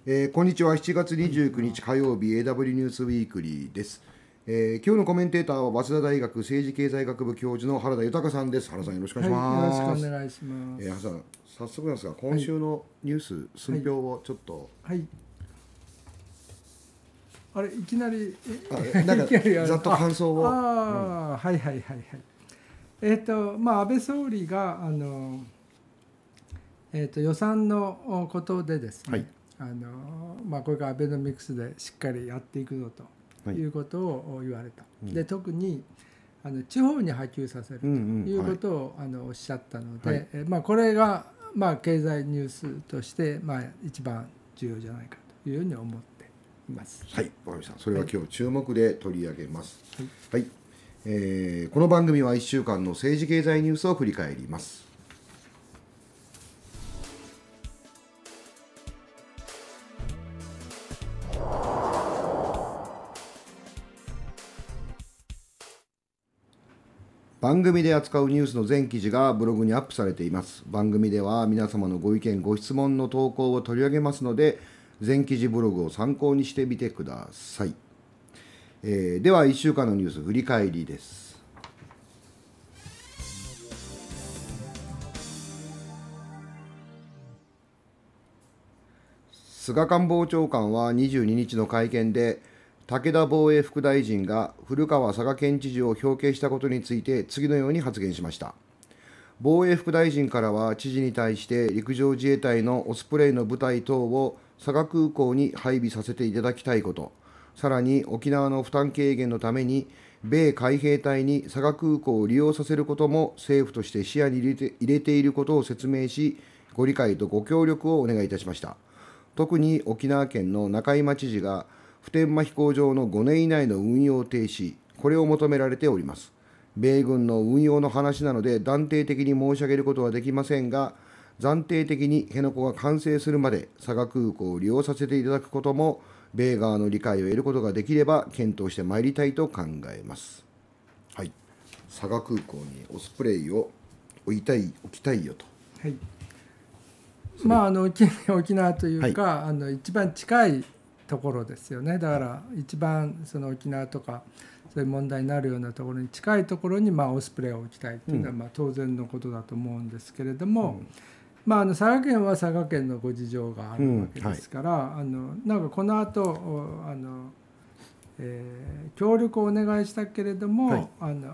こんにちは。7月29日火曜日 AW ニュースウィークリーです。今日のコメンテーターは早稲田大学政治経済学部教授の原田豊さんです。原さん、よろしくお願いします。 よろしくお願いします。 原さん、早速なんですが、今週のニュース、寸評をちょっと、 あれいきなりなんかざっと感想を。 はいはいはいはい。安倍総理が予算のことでですね、これからアベノミクスでしっかりやっていくぞということを言われた。で特に地方に波及させるということをおっしゃったので、これが経済ニュースとして一番重要じゃないかというふうに思っています。 はい、わかりました。それは今日注目で取り上げます。はい、この番組は1週間の政治経済ニュースを振り返ります。番組で扱うニュースの全記事がブログにアップされています。番組では皆様のご意見ご質問の投稿を取り上げますので、全記事ブログを参考にしてみてください。では1週間のニュース振り返りです。菅官房長官は22日の会見で、武田防衛副大臣が古川佐賀県知事を表敬したことについて次のように発言しました。防衛副大臣からは知事に対して陸上自衛隊のオスプレイの部隊等を佐賀空港に配備させていただきたいこと、さらに沖縄の負担軽減のために米海兵隊に佐賀空港を利用させることも政府として視野に入れていることを説明し、ご理解とご協力をお願いいたしました。特に沖縄県の中井真知事が普天間飛行場の5年以内の運用停止、これを求められております。米軍の運用の話なので断定的に申し上げることはできませんが、暫定的に辺野古が完成するまで佐賀空港を利用させていただくことも、米側の理解を得ることができれば検討してまいりたいと考えます。はい、佐賀空港にオスプレイを置きたいよと。 はい、沖縄というか、一番近いところですよね。だから一番その沖縄とかそういう問題になるようなところに近いところにオスプレイを置きたいというのは当然のことだと思うんですけれども、佐賀県は佐賀県のご事情があるわけですから、なんかこの後協力をお願いしたけれども、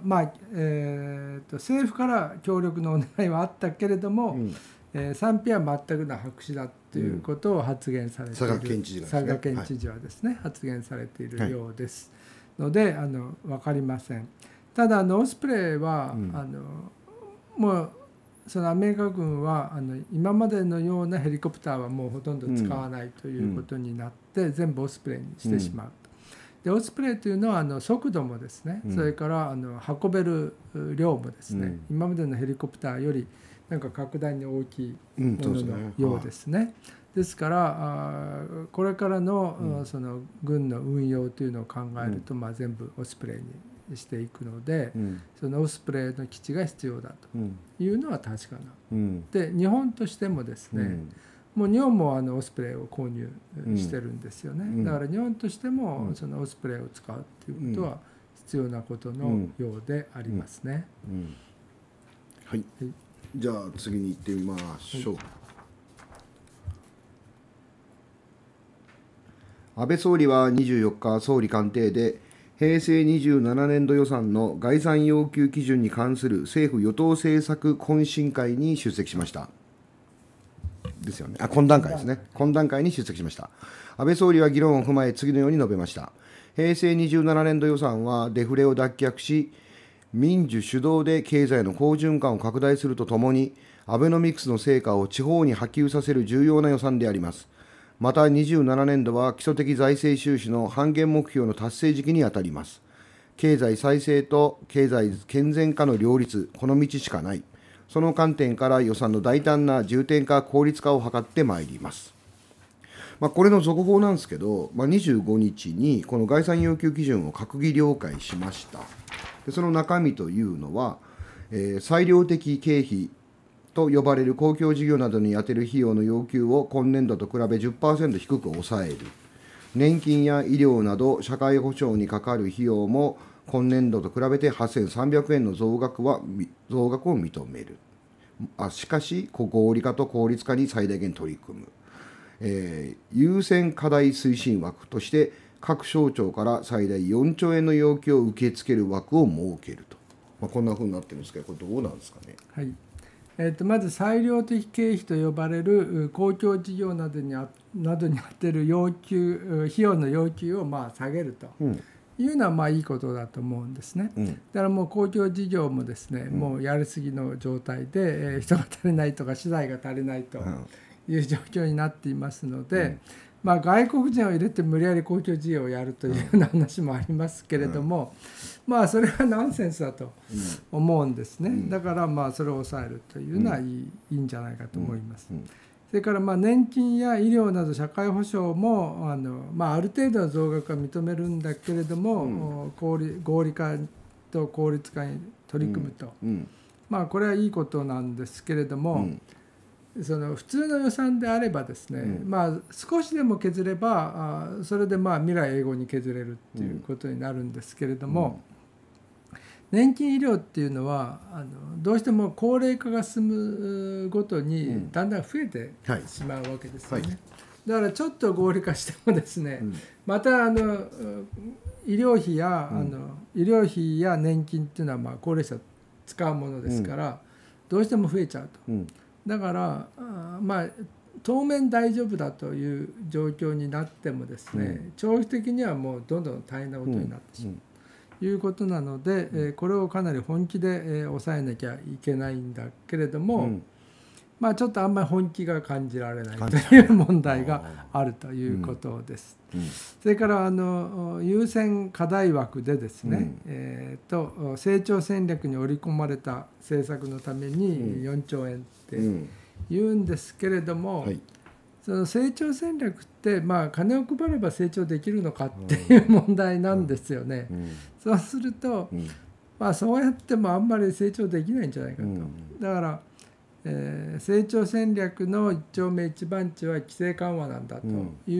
政府から協力のお願いはあったけれども、賛否は全くの白紙だということを発言されている、 佐賀県知事はですね、発言されているようですので、分かりません。ただオスプレイは、もうそのアメリカ軍は今までのようなヘリコプターはもうほとんど使わないということになって、全部オスプレイにしてしまうと。でオスプレイというのは速度もですね、それから運べる量もですね、今までのヘリコプターよりなんか格段に大きいもののようですね。ですからこれからのその軍の運用というのを考えると、全部オスプレイにしていくので、そのオスプレイの基地が必要だというのは確かな。で日本としてもですね、もう日本もオスプレイを購入してるんですよね。だから日本としてもそのオスプレイを使うということは必要なことのようでありますね。 はい、じゃあ次に行ってみましょう。安倍総理は24日、総理官邸で平成27年度予算の概算要求基準に関する政府与党政策懇親会に出席しました。ですよね。懇談会ですね。懇談会に出席しました。安倍総理は議論を踏まえ次のように述べました。平成27年度予算はデフレを脱却し、民主主導で経済の好循環を拡大するとともに、アベノミクスの成果を地方に波及させる重要な予算であります。また27年度は基礎的財政収支の半減目標の達成時期にあたります。経済再生と経済健全化の両立、この道しかない。その観点から予算の大胆な重点化、効率化を図ってまいります。これの続報なんですけど、25日にこの概算要求基準を閣議了解しました。でその中身というのは、裁量的経費と呼ばれる公共事業などに充てる費用の要求を今年度と比べ 10% 低く抑える。年金や医療など社会保障にかかる費用も今年度と比べて8300円の増額を認める。しかし合理化と効率化に最大限取り組む。優先課題推進枠として各省庁から最大4兆円の要求を受け付ける枠を設けると、こんなふうになってるんですけど、これどうなんですかね。 はい。まず裁量的経費と呼ばれる公共事業などに充てる費用の要求を下げるというのは、いいことだと思うんですね。だからもう公共事業もですね、もうやりすぎの状態で、人が足りないとか資材が足りないという状況になっていますので、外国人を入れて無理やり公共事業をやるというような話もありますけれども、それはナンセンスだと思うんですね。だからそれを抑えるというのはいいんじゃないかと思います。それから年金や医療など社会保障もある程度の増額は認めるんだけれども、合理化と効率化に取り組むと、これはいいことなんですけれども、その普通の予算であればですね、少しでも削ればそれで未来永劫に削れるっていうことになるんですけれども、年金医療っていうのはどうしても高齢化が進むごとにだんだん増えてしまうわけですよね。だからちょっと合理化してもですね、また医療費や年金っていうのは高齢者使うものですから、どうしても増えちゃうと。だから当面大丈夫だという状況になってもですね、長期的にはもうどんどん大変なことになってしまうということなので、これをかなり本気で抑えなきゃいけないんだけれども、ちょっとあんまり本気が感じられないという問題があるということです。それから優先課題枠でですね、成長戦略に織り込まれた政策のために4兆円って言うんですけれども、その成長戦略って金を配れば成長できるのかっていう問題なんですよね。そうするとそうやってもあんまり成長できないんじゃないかと。だから成長戦略の一丁目一番地は規制緩和なんだという、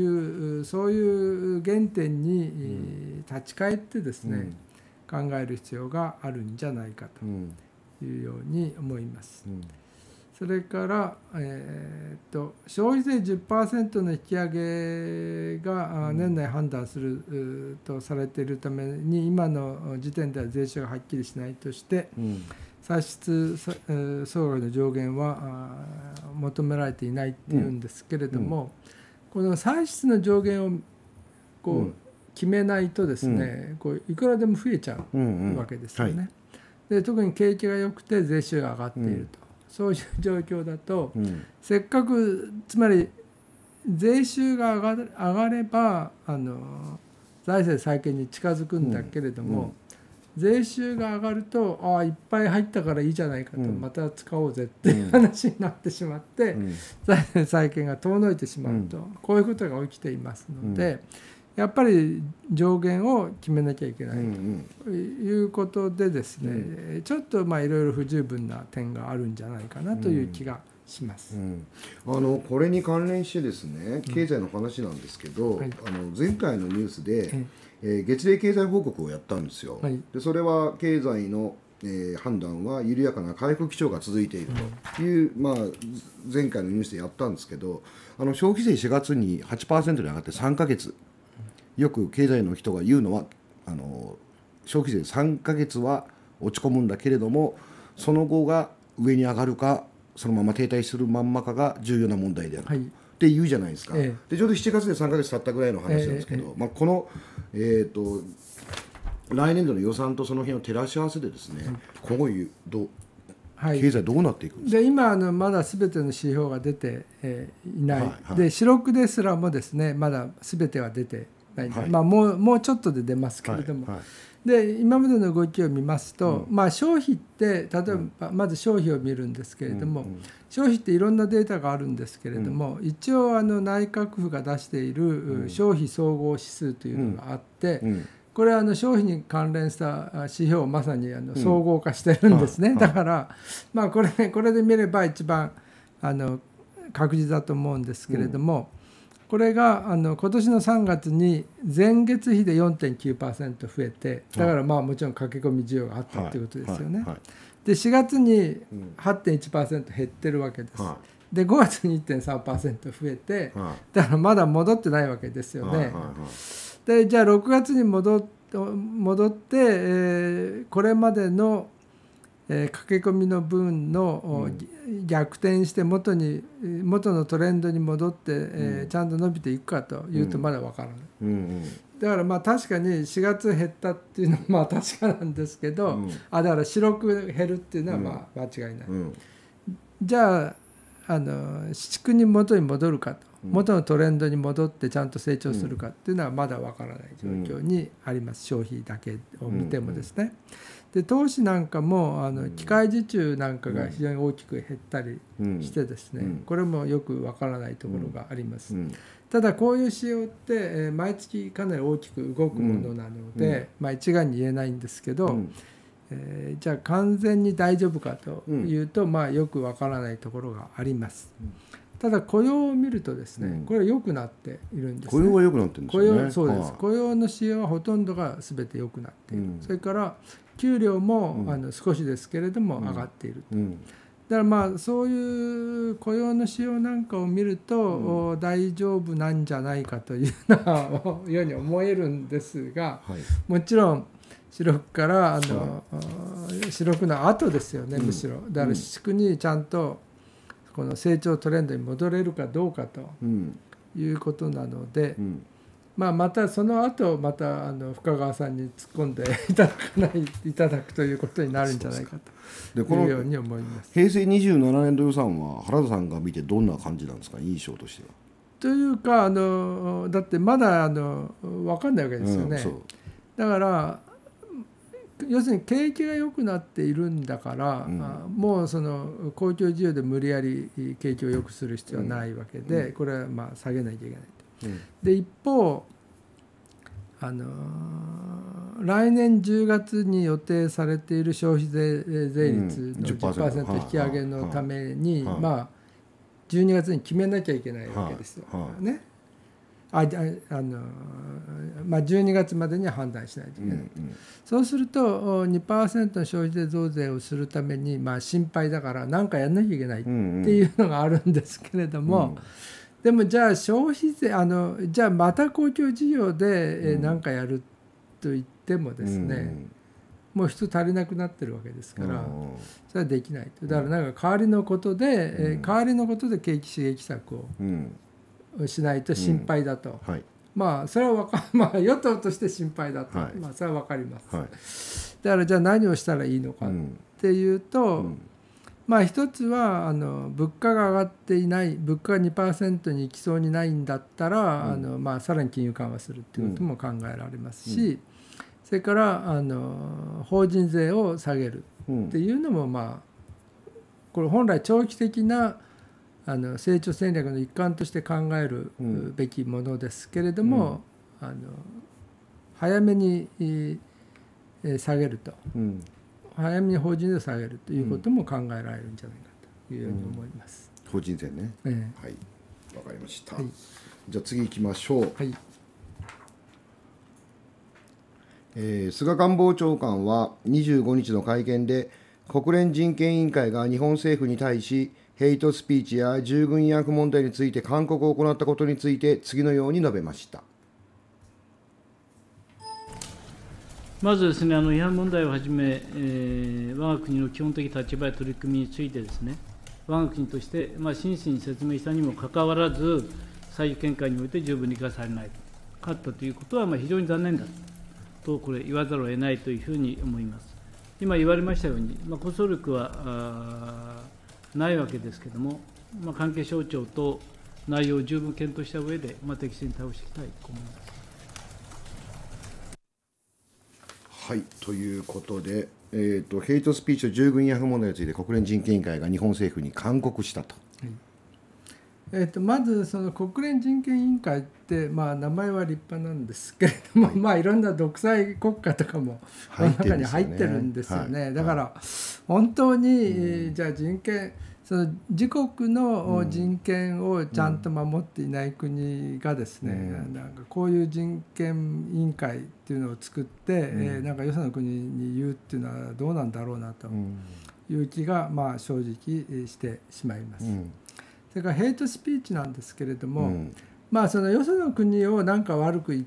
そういう原点に立ち返ってですね、考える必要があるんじゃないかというように思います。それから消費税 10% の引き上げが年内判断するとされているために、今の時点では税収がはっきりしないとして、歳出総額の上限は求められていないっていうんですけれども、この歳出の上限を決めないとですね、いくらでも増えちゃうわけですよね。で特に景気が良くて税収が上がっていると、そういう状況だと、せっかくつまり税収が上がれば財政再建に近づくんだけれども、税収が上がるといっぱい入ったからいいじゃないかと、また使おうぜっていう話になってしまって、財政再建が遠のいてしまうと、こういうことが起きていますので、やっぱり上限を決めなきゃいけないということでですね、ちょっといろいろ不十分な点があるんじゃないかなという気がします。 これに関連してですね、経済の話なんですけど、前回のニュースで月例経済報告をやったんですよ。でそれは経済の判断は緩やかな回復基調が続いているという、前回のニュースでやったんですけど、消費税4月に 8% に上がって3ヶ月、よく経済の人が言うのは消費税3ヶ月は落ち込むんだけれども、その後が上に上がるかそのまま停滞するまんまかが重要な問題であると、って言うじゃないですか。でちょうど7月で3ヶ月経ったぐらいの話なんですけど、この、来年度の予算とその辺を照らし合わせてですね、今後経済どうなっていくんですか。 で今まだ全ての指標が出ていない、で四六ですらもですねまだ全ては出てない、もうちょっとで出ますけれども、で今までの動きを見ますと、消費って例えばまず消費を見るんですけれども、消費っていろんなデータがあるんですけれども、一応内閣府が出している消費総合指数というのがあって、 これは消費に関連した指標をまさに総合化してるんですね、だから、まあ、これで見れば一番確実だと思うんですけれども、これが今年の3月に前月比で 4.9% 増えて、だからまあもちろん駆け込み需要があったということですよね。で4月に 8.1% 減ってるわけです。で5月に 1.3% 増えて、だからまだ戻ってないわけですよね。でじゃあ6月に戻って、これまでの駆け込みの分の逆転して元のトレンドに戻って、ちゃんと伸びていくかというとまだ分からない、だからまあ確かに4月減ったっていうのはまあ確かなんですけど、だから白く減るっていうのはまあ間違いない、じゃあ市蓄に元に戻るかと、元のトレンドに戻ってちゃんと成長するかっていうのはまだ分からない状況にあります、消費だけを見てもですね。で投資なんかも機械受注なんかが非常に大きく減ったりしてですね、これもよく分からないところがあります。ただこういう仕様って毎月かなり大きく動くものなので、まあ一概に言えないんですけど、じゃあ完全に大丈夫かというと、まあよく分からないところがあります。ただ雇用を見るとですね、これは良くなっているんですね。 雇用は良くなってるんですよね。 そうです。雇用の仕様はほとんどが全て良くなっている。それから給料も少しですけれども上がっている。だからまあそういう雇用の仕様なんかを見ると、大丈夫なんじゃないかというように思えるんですが、もちろん白くから白くの後ですよね、むしろ。だから市蓄にちゃんとこの成長トレンドに戻れるかどうかということなので、まあ、またその後また深川さんに突っ込んでいただくということになるんじゃないかというように思います。 平成27年度予算は原田さんが見てどんな感じなんですか、印象としては。 というかだってまだ分かんないわけですよね。だから要するに景気が良くなっているんだから、もうその公共需要で無理やり景気を良くする必要はないわけで、これはまあ下げなきゃいけないと。で一方来年10月に予定されている消費税率の 10% 引き上げのために、まあ12月に決めなきゃいけないわけですよね。まあ、12月までには判断しないといけないと、そうすると 2% の消費税増税をするために、まあ、心配だから何かやんなきゃいけないっていうのがあるんですけれども、でもじゃあ消費税じゃあまた公共事業で何かやると言ってもですね、もう人足りなくなってるわけですから、それはできないと。だからなんか代わりのことで景気刺激策をしないと心配だと、まあそれはまあ与党として心配だと、まあそれは分かります、だからじゃあ何をしたらいいのかっていうと、まあ一つは物価が上がっていない、物価が 2% に行きそうにないんだったらまあさらに金融緩和するっていうことも考えられますし、それから法人税を下げるっていうのも、まあこれ本来長期的な成長戦略の一環として考えるべきものですけれども、早めに下げると、早めに法人税を下げるということも考えられるんじゃないかというように思います。 法人税ね、はい、わかりました、じゃあ次行きましょう。菅官房長官は25日の会見で、国連人権委員会が日本政府に対しヘイトスピーチや従軍慰安婦問題について勧告を行ったことについて次のように述べました。 まずですね、慰安問題をはじめ、我が国の基本的立場や取り組みについてですね、我が国として、真摯に説明したにもかかわらず、最終見解において十分理解されないかったということは、非常に残念だと、これ、言わざるを得ないというふうに思います。今言われましたように、拘束力はないわけですけれども、関係省庁と内容を十分検討した上で、適切に対応していきたいと思います。 はい、ということで、ヘイトスピーチと従軍慰安婦問題について国連人権委員会が日本政府に勧告したと。 まずその国連人権委員会って、まあ、名前は立派なんですけれども、まあ、いろんな独裁国家とかもこの中に入ってるんですよね。だから本当に、じゃあ人権、その自国の人権をちゃんと守っていない国がですね、なんかこういう人権委員会っていうのを作って、なんかよその国に言うっていうのはどうなんだろうなという気が、まあ、正直してしまいます。それからヘイトスピーチなんですけれども、まあ、そのよその国をなんか悪く言って、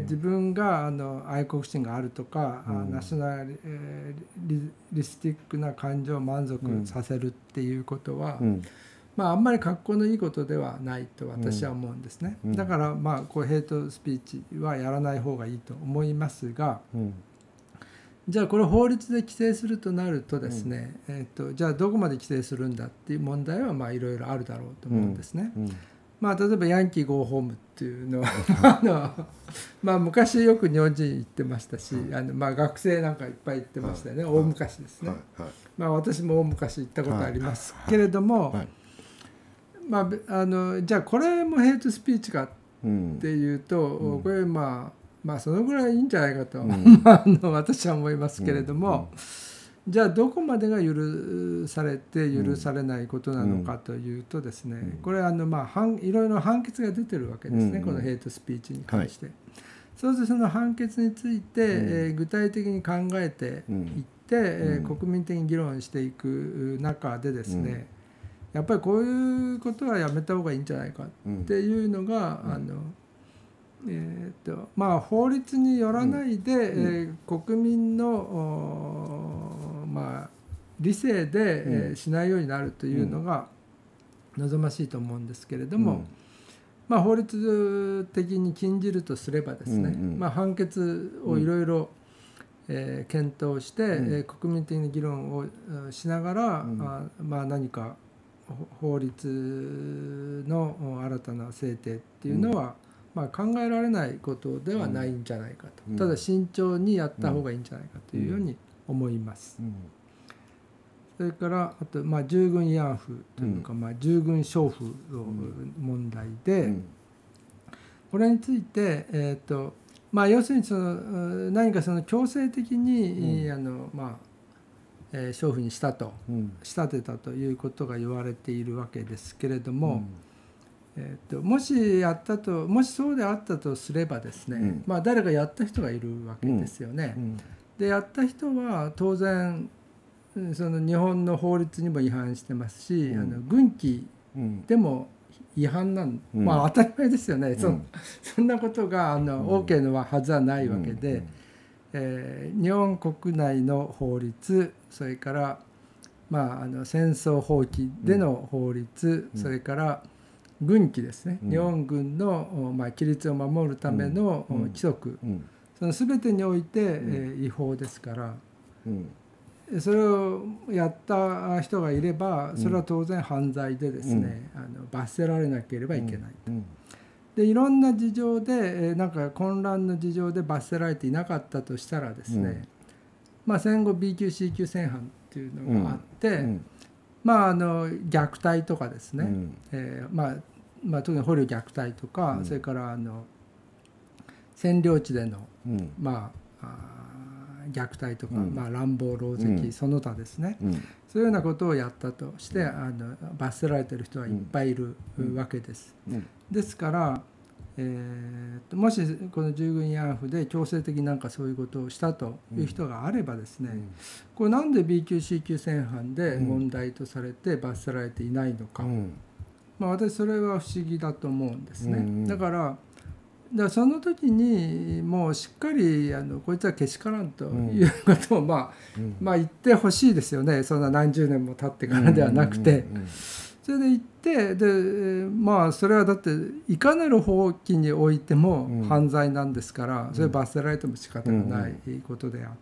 自分が愛国心があるとか、ナショナリスティックな感情を満足させるっていうことは、まあ、あんまり格好のいいことではないと私は思うんですね。だから、まあ、こうヘイトスピーチはやらない方がいいと思いますが、じゃあこれを法律で規制するとなるとですね、じゃあどこまで規制するんだっていう問題はまあいろいろあるだろうと思うんですね。まあ、例えばヤンキーゴーホームっていうのはまあ昔よく日本人言ってましたし、まあ学生なんかいっぱい言ってましたよね、大昔ですね。まあ私も大昔言ったことありますけれども、まあじゃあこれもヘイトスピーチかっていうと、これまあそのぐらいいいんじゃないかと私は思いますけれども、じゃあどこまでが許されて許されないことなのかというとですね、これまあいろいろ判決が出てるわけですね、このヘイトスピーチに関して。そうするとその判決について具体的に考えていって国民的に議論していく中でですね、やっぱりこういうことはやめた方がいいんじゃないかっていうのがまあ、法律によらないで、国民の、まあ、理性で、しないようになるというのが望ましいと思うんですけれども、まあ、法律的に禁じるとすればですね、まあ、判決をいろいろ検討して、国民的な議論をしながら、まあ、何か法律の新たな制定っていうのは、まあ、考えられないことではないんじゃないかと、ただ慎重にやった方がいいんじゃないかというように思います。それからあと、まあ、従軍慰安婦というか、まあ、従軍娼婦の問題で、これについて、まあ、要するに何か強制的に、まあ娼婦に仕立てたということが言われているわけですけれども、もしそうであったとすればですね、まあ、誰かやった人がいるわけですよね。でやった人は当然その日本の法律にも違反してますし、軍規でも違反まあ当たり前ですよね。そんなことがOK のはずはないわけで、日本国内の法律、それから、まあ、戦争放棄での法律、それから軍規ですね、日本軍の、まあ、規律を守るための規則、その全てにおいて、違法ですから、それをやった人がいればそれは当然犯罪でですね、罰せられなければいけないと。でいろんな事情でなんか混乱の事情で罰せられていなかったとしたらですね、まあ、戦後 B 級 C 級戦犯っていうのがあって、まあ、虐待とかですね、まあ、特に捕虜虐待とか、それから占領地での、まあ虐待とか、まあ、乱暴狼藉、その他ですね、そういうようなことをやったとして罰せられてる人はいっぱいいるわけです。ですから、もしこの従軍慰安婦で強制的になんかそういうことをしたという人があればですね、これなんで B 級 C 級戦犯で問題とされて罰せられていないのか、まあ、私それは不思議だと思うんですね。だからその時にもうしっかりこいつはけしからんということをまあ言ってほしいですよね。そんな何十年も経ってからではなくて、それで言ってでまあそれはだっていかなる法規においても犯罪なんですから、それ罰せられても仕方がないことであって、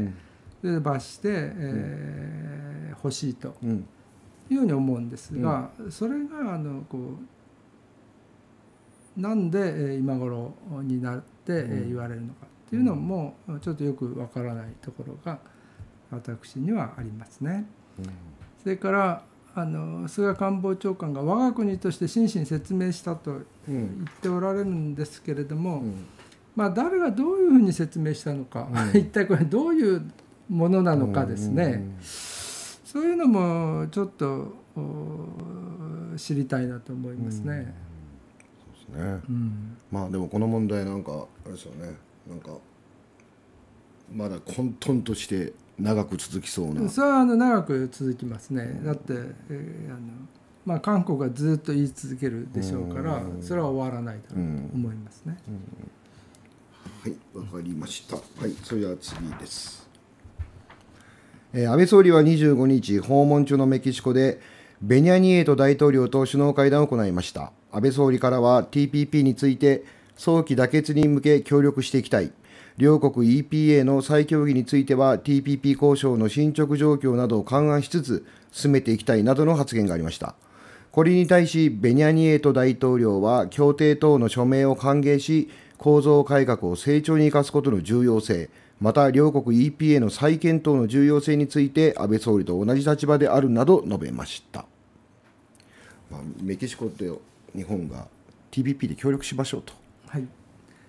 それで罰してほしいというふうに思うんですが、それがなんで今頃になって言われるのかっていうのもちょっとよくわからないところが私にはありますね。それから菅官房長官が我が国として真摯に説明したと言っておられるんですけれども、誰がどういうふうに説明したのか、一体これどういうものなのかですね、そういうのもちょっと知りたいなと思いますね。 そうですね。でもこの問題なんかあれですよね、なんかまだ混沌として長く続きそうな。 それは長く続きますね。だって、韓国がずっと言い続けるでしょうから、それは終わらないだろうと思いますね。 はい、わかりました。はい、それでは次です。安倍総理は25日、訪問中のメキシコでベニャニエート大統領と首脳会談を行いました。安倍総理からは TPP について早期妥結に向け協力していきたい。両国 EPA の再協議については TPP 交渉の進捗状況などを勘案しつつ進めていきたいなどの発言がありました。これに対しベニャニエート大統領は協定等の署名を歓迎し、構造改革を成長に生かすことの重要性、また両国 EPA の再検討の重要性について安倍総理と同じ立場であるなど述べました。メキシコって日本が TPP で協力しましょうと。 はい。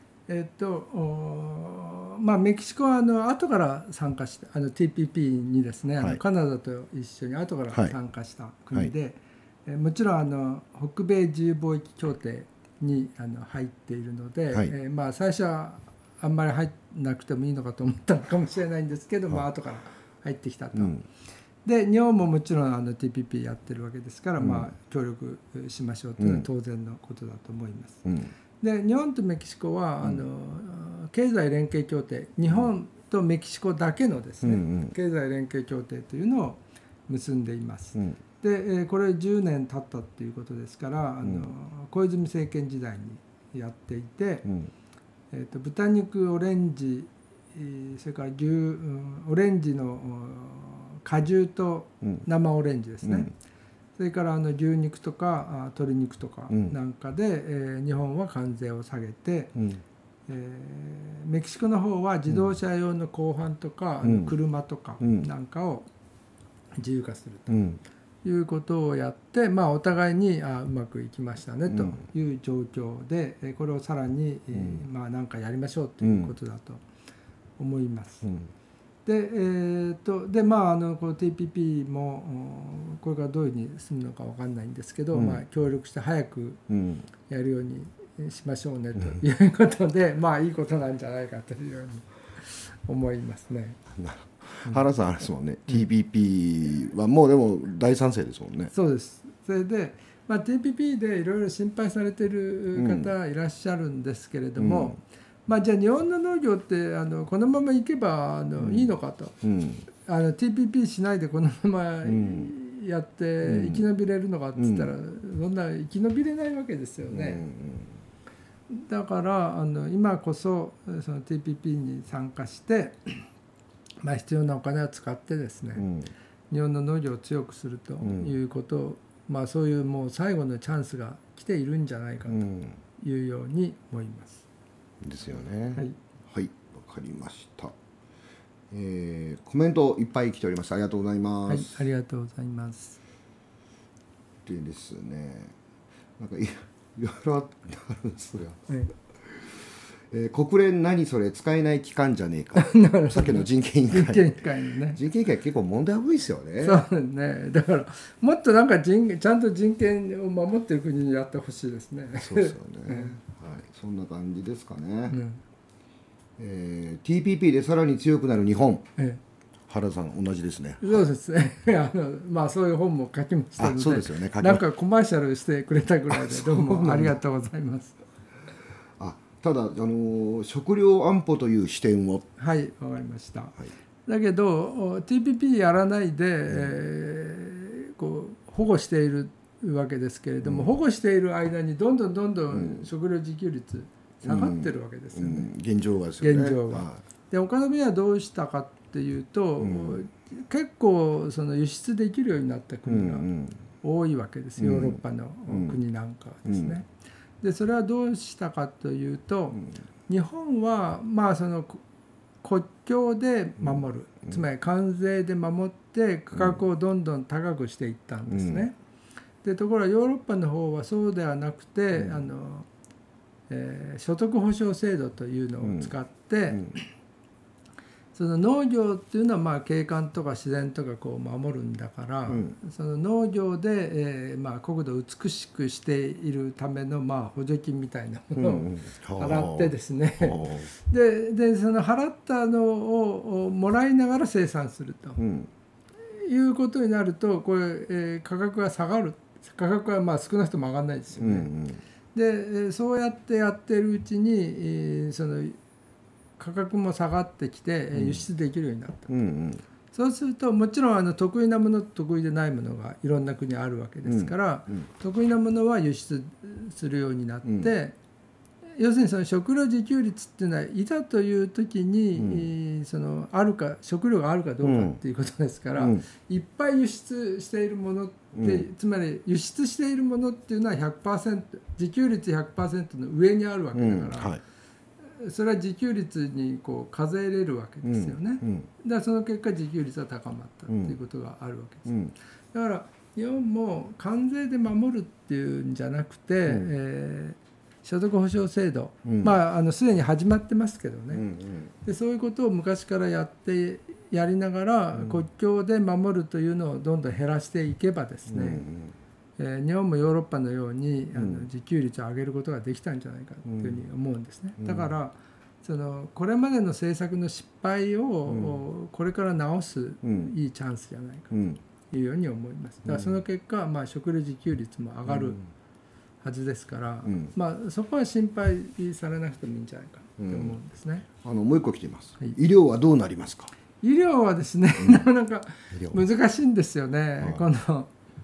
メキシコは後から参加したTPP にですね、カナダと一緒に後から参加した国で、もちろん北米自由貿易協定に入っているので、最初はあんまり入らなくてもいいのかと思ったのかもしれないんですけど、後から入ってきたと。で日本ももちろんTPP やってるわけですから、協力しましょうというのは当然のことだと思います。で日本とメキシコは経済連携協定、日本とメキシコだけのですね、経済連携協定というのを結んでいます。でこれ10年経ったっていうことですから、小泉政権時代にやっていて、豚肉、オレンジ、それからオレンジの果汁と生オレンジですね、それから牛肉とか鶏肉とかなんかで、日本は関税を下げて、メキシコの方は自動車用の鋼板とか、車とかなんかを自由化するということをやって、お互いにうまくいきましたねという状況で、これをさらに、何かやりましょうということだと思います。でこの TPP もこれからどういうふうに進むのか分かんないんですけど、協力して早くやるようにしましょうねということで、いいことなんじゃないかというように思いますね。 原さんあれですもんね、TPP はもうでも大賛成ですもんね。 そうです。それで、TPP でいろいろ心配されている方いらっしゃるんですけれども、じゃあ日本の農業ってこのままいけばいいのかと、TPP しないでこのままやって生き延びれるのかって言ったら、そんな生き延びれないわけですよね。だから今こそその TPP に参加して必要なお金を使ってですね、日本の農業を強くするということを、そういうもう最後のチャンスが来ているんじゃないかというように思います。 ですよね。 はい、 はい、わかりました。コメントいっぱい来ております。ありがとうございます。 ありがとうございます。 でですね、なんかいろいろあるんですが、国連何それ使えない機関じゃねえかさっきの人権委員会ね、 人権委員会結構問題多いですよね。 そうですね。だからもっとなんかちゃんと人権を守っている国にやってほしいですね。 そうですよね、はい、そんな感じですかね。TPP でさらに強くなる日本、原さん同じですね。 そうですね。そういう本も書きましたので、 そうですよね、 なんかコマーシャルしてくれたぐらいでどうもありがとうございます。 ただ食料安保という視点を。 はい、わかりました。だけど TPP やらないで、保護しているわけですけれども、保護している間にどんどん食料自給率下がってるわけですよね。 現状はですよね。 現状は。で他の国はどうしたかっていうと、結構その輸出できるようになった国が多いわけです。ヨーロッパの国なんかはですね。でそれはどうしたかというと、日本はその国境で守る、つまり関税で守って価格をどんどん高くしていったんですね。でところがヨーロッパの方はそうではなくて、所得保障制度というのを使って、その農業っていうのはまあ景観とか自然とかこう守るんだから、その農業で、まあ国土を美しくしているためのまあ補助金みたいなものを払ってですね、でその払ったのをもらいながら生産すると、いうことになるとこれ、価格が下がる、価格はまあ少なくとも上がらないですよね。でそうやってやってるうちに、その価格も下がってきて輸出できるようになった、そうするともちろん得意なものと得意でないものがいろんな国あるわけですから、得意なものは輸出するようになって、要するにその食料自給率っていうのはいざという時に、そのあるか食料があるかどうかっていうことですから、いっぱい輸出しているものって、つまり輸出しているものっていうのは 100% 自給率 100% の上にあるわけだから、それは自給率にこう数えれるわけですよね。だからその結果自給率は高まったっていうことがあるわけです。だから日本も関税で守るっていうんじゃなくて、所得保障制度、まあすでに始まってますけどね、でそういうことを昔からやりながら、国境で守るというのをどんどん減らしていけばですね、日本もヨーロッパのように自給率を上げることができたんじゃないかというふうに思うんですね。だからそのこれまでの政策の失敗をこれから直すいいチャンスじゃないかというように思います。だからその結果、まあ、食料自給率も上がるはずですから、まあ、そこは心配されなくてもいいんじゃないかと思うんですね。 もう一個来ています、医療はどうなりますか。 医療はですね、なかなか難しいんですよね。この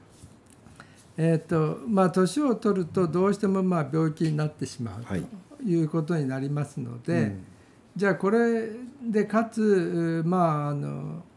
まあ、年を取るとどうしてもまあ病気になってしまうということになりますので、じゃあこれでかつ、まあ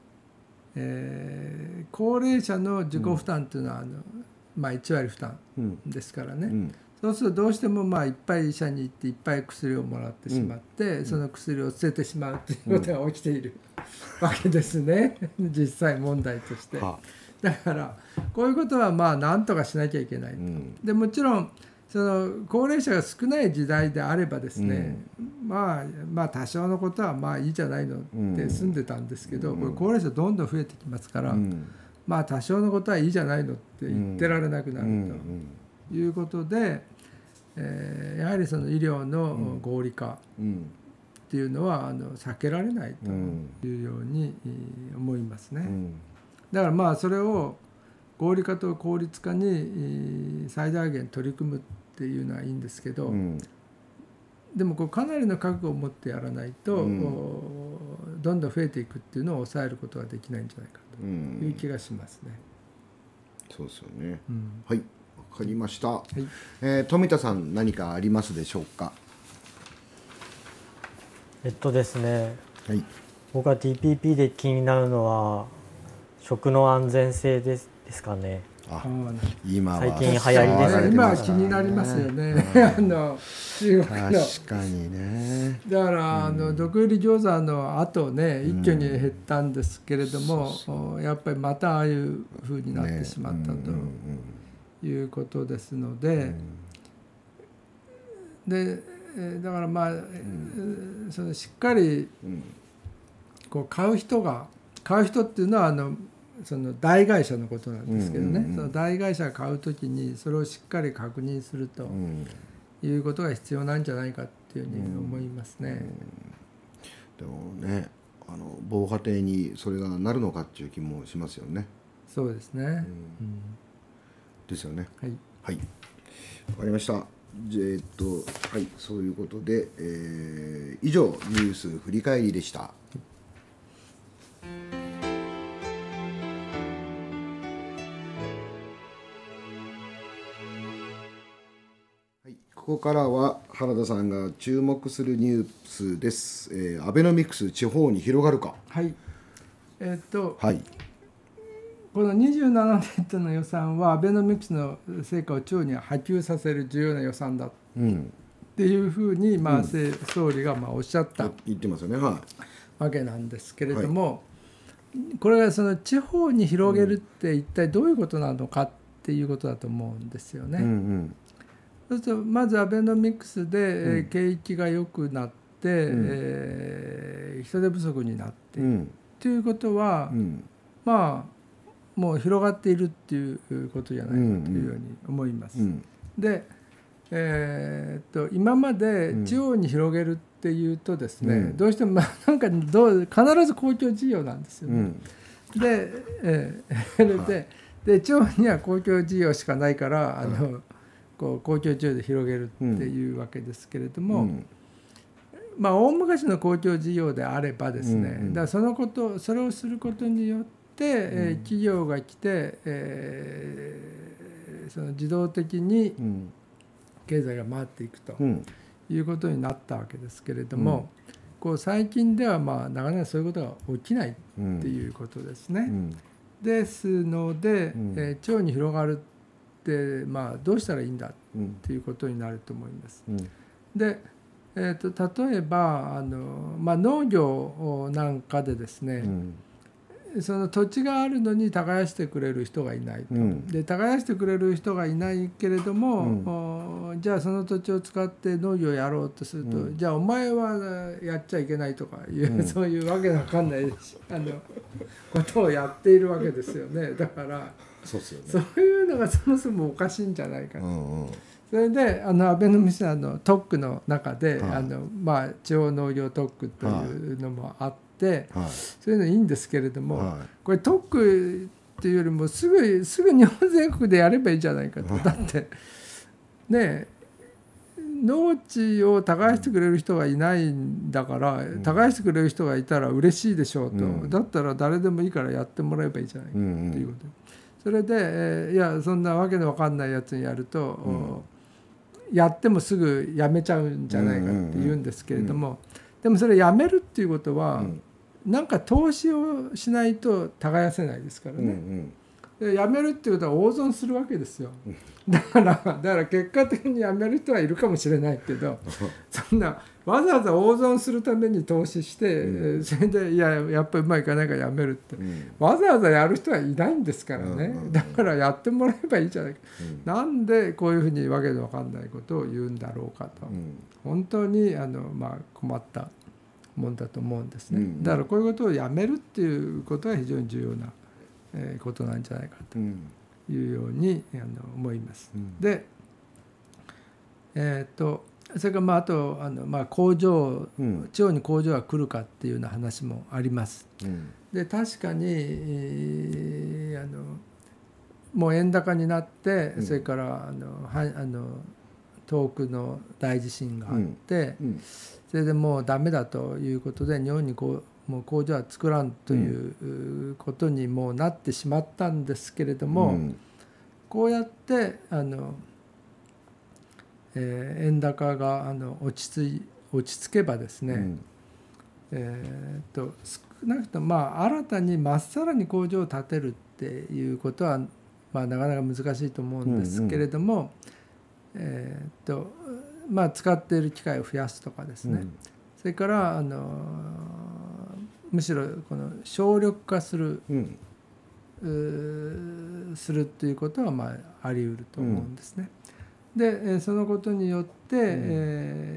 高齢者の自己負担というのはまあ、1割負担ですからね、そうするとどうしてもまあいっぱい医者に行っていっぱい薬をもらってしまって、その薬を捨ててしまうということが起きているわけですね、実際問題として。だからこういうことはまあ何とかしなきゃいけないと。でもちろんその高齢者が少ない時代であればですね、まあ多少のことはまあいいじゃないのって済んでたんですけど、これ高齢者どんどん増えてきますから、まあ多少のことはいいじゃないのって言ってられなくなるということで、やはりその医療の合理化っていうのは避けられないというように思いますね。だからまあそれを合理化と効率化に最大限取り組むっていうのはいいんですけど、でもこうかなりの覚悟を持ってやらないと、どんどん増えていくっていうのを抑えることができないんじゃないかという気がしますね。 そうですよね。はい、わかりました。富田さん何かありますでしょうか。 ですね、僕は TPP で気になるのは食の安全性ですかね。 今は最近流行りですね。 今は気になりますよね。中国の確かにね。 だから毒入り餃子の後ね、一挙に減ったんですけれども、やっぱりまたああいうふうになってしまったということですので、だからまあそのしっかりこう買う人っていうのはその大会社のことなんですけどね、その大会社が買うときにそれをしっかり確認するということが必要なんじゃないかっていうふうに思いますね。 でもね、防波堤にそれがなるのかっていう気もしますよね。 そうですね。 ですよね。 はい。 はい。わかりました。はい、そういうことで、以上ニュース振り返りでした。ここからは原田さんが注目するニュースです。アベノミクス地方に広がるか。 はい。この27年度の予算はアベノミクスの成果を地方に波及させる重要な予算だっていうふうに総理がおっしゃった。 言ってますよね。はい。 わけなんですけれども、これがその地方に広げるって一体どういうことなのかっていうことだと思うんですよね。そうするとまずアベノミクスで景気が良くなって、人手不足になっているということは、まあもう広がっているっていうことじゃないかというように思います。で、今まで地方に広げるっていうとですね、どうしてもなんか必ず公共事業なんですよね。で地方には公共事業しかないから公共事業で広げるっていうわけですけれども、まあ大昔の公共事業であればですね、だからそれをすることによって、企業が来て、その自動的に経済が回っていくということになったわけですけれども、最近ではまあなかなかそういうことが起きないっていうことですね。ですので、地方に広がるってまあどうしたらいいんだっていうことになると思います。で、例えば農業なんかでですね、その土地があるのに耕してくれる人がいないと。で耕してくれる人がいないけれども、じゃあその土地を使って農業をやろうとすると、じゃあお前はやっちゃいけないとかいう、そういうわけのわかんないことをやっているわけですよね。だからそういうのがそもそもおかしいんじゃないかと。それでアベノミクスの特区の中で、地方農業特区というのもあって、そういうのいいんですけれども、これ特区っていうよりもすぐ日本全国でやればいいじゃないかと。だってね、農地を耕してくれる人がいないんだから、耕してくれる人がいたら嬉しいでしょうと。だったら誰でもいいからやってもらえばいいじゃないかということ。それで、いやそんなわけのわかんないやつにやると、やってもすぐやめちゃうんじゃないかって言うんですけれども、でもそれやめるっていうことは、なんか投資をしないと耕せないですからね。でやめるっていうことは大損するわけですよ。だから結果的にやめる人はいるかもしれないけど、そんなわざわざ大損するために投資して、それでやっぱりうまくいかないからやめるって、わざわざやる人はいないんですからね。だからやってもらえばいいじゃないか。なんでこういうふうにわけのわかんないことを言うんだろうかと、本当に困ったもんだと思うんですね。だからこういうことをやめるっていうことは非常に重要なことなんじゃないかというように思います。で、それからあと工場、地方に工場が来るかっていうような話もあります。で確かにもう円高になって、それから遠くの大地震があって、それでもうダメだということで日本にもう工場は作らんということにもうなってしまったんですけれども、こうやって円高が落ち着けばですね、少なくとも新たにまっさらに工場を建てるっていうことはなかなか難しいと思うんですけれども、使っている機械を増やすとかですね、それからむしろこの省力化するっていうことはあり得ると思うんですね。でそのことによって、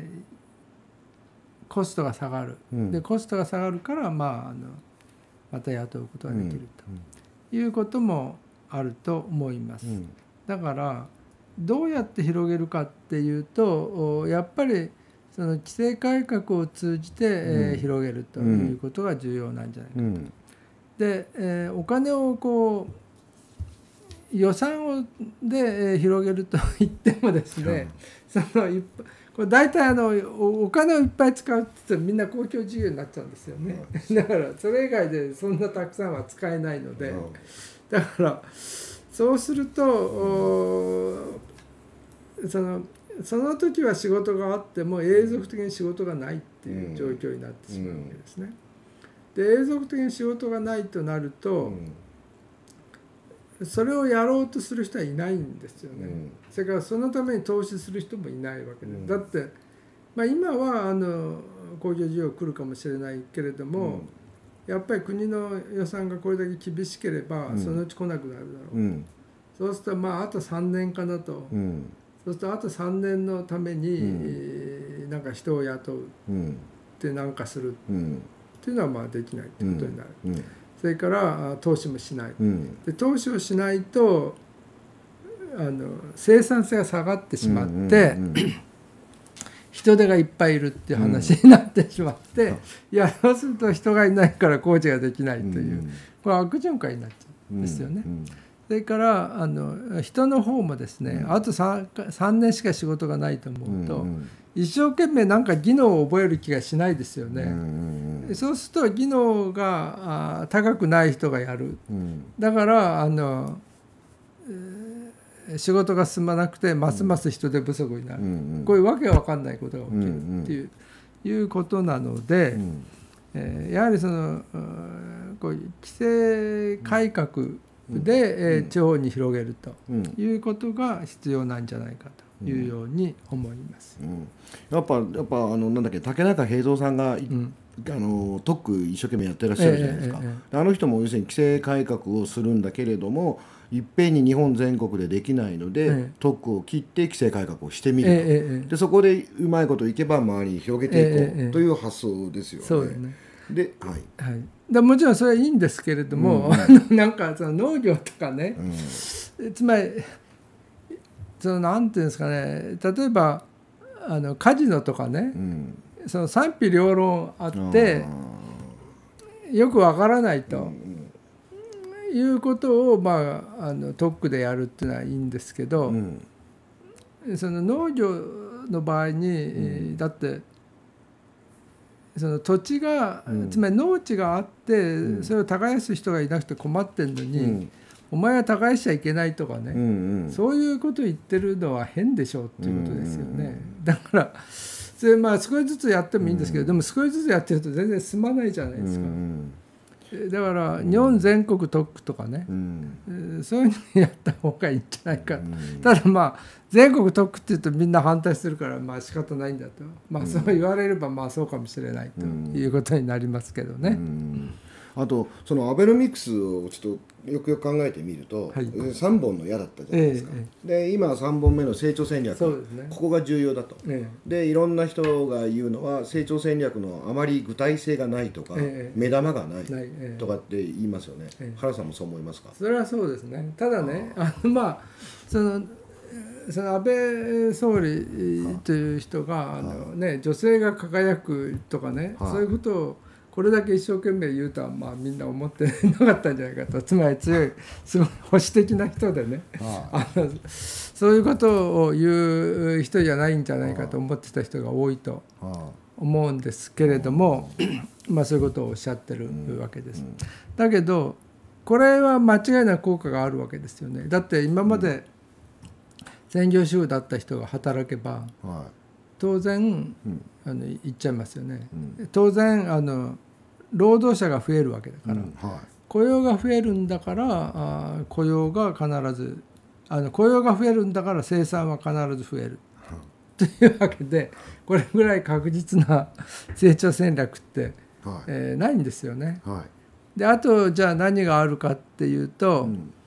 コストが下がる。でコストが下がるからまた雇うことができるということもあると思います。だからどうやって広げるかっていうと、やっぱりその規制改革を通じて、広げるということが重要なんじゃないかと。で、お金を予算で広げると言ってもですね、これ大体お金をいっぱい使うって言ってみんな公共事業になっちゃうんですよね。だからそれ以外でそんなたくさんは使えないので、だからそうするとその時は仕事があっても永続的に仕事がないっていう状況になってしまうわけですね。で永続的に仕事がないとなると、それをやろうとする人はいないんですよね。それからそのために投資する人もいないわけで、だって、今は工業需要来るかもしれないけれども、やっぱり国の予算がこれだけ厳しければそのうち来なくなるだろう、そうするとあと3年かなと、そうするとあと3年のために、なんか人を雇うってなんかするっていうのはできないってことになる、それから投資もしない、で投資をしないと生産性が下がってしまって、人手がいっぱいいるっていう話になってしまって、いやそうすると人がいないから工事ができないという、これは悪循環になっちゃうんですよね。それから人の方もですね、あと 3年しか仕事がないと思うと、一生懸命なんか技能を覚える気がしないですよね。そうすると技能が高くない人がやる、だから仕事が進まなくてますます人手不足になる、こういうわけが分かんないことが起きるっていうことなので、やはりこういう規制改革で地方に広げるということが必要なんじゃないかというように思います。 やっぱなんだっけ、竹中平蔵さんが特区一生懸命やってらっしゃるじゃないですか。あの人も要するに規制改革をするんだけれども、いっぺんに日本全国でできないので、特区を切って規制改革をしてみると、でそこでうまいこといけば周りに広げていこうという発想ですよね。 そうですね。 で、 もちろんそれはいいんですけれども、なんかその農業とかね、つまりなんていうんですかね、例えばカジノとかね、その賛否両論あってよくわからないということを特区でやるっていうのはいいんですけど、その農業の場合に、だってその土地が、つまり農地があってそれを耕す人がいなくて困ってんのに、お前は耕しちゃいけないとかね、そういうことを言ってるのは変でしょうっていうことですよね。だからそれ少しずつやってもいいんですけど、でも少しずつやってると全然進まないじゃないですか。だから日本全国特区とかね、そういうのやった方がいいんじゃないか、ただ全国特区って言うとみんな反対するから仕方ないんだと、そう言われればそうかもしれないということになりますけどね。 あとそのアベノミクスをちょっとよくよく考えてみると、3本の矢だったじゃないですか、で今3本目の成長戦略、ここが重要だと、でいろんな人が言うのは成長戦略のあまり具体性がないとか、目玉がないとかって言いますよね。原さんもそう思いますか？ それはそうですね。ただね、その安倍総理という人が女性が輝くとかね、そういうことをこれだけ一生懸命言うとはみんな思ってなかったんじゃないかと。つまり強いすごい保守的な人でね、そういうことを言う人じゃないんじゃないかと思ってた人が多いと思うんですけれども、そういうことをおっしゃってるわけです。だけどこれは間違いなく効果があるわけですよね。だって今まで専業主婦だった人が働けば、当然言っちゃいますよね。当然労働者が増えるわけだから、雇用が増えるんだから雇用が増えるんだから生産は必ず増える、というわけで、これぐらい確実な成長戦略って、ないんですよね。であとじゃあ何があるかっていうと、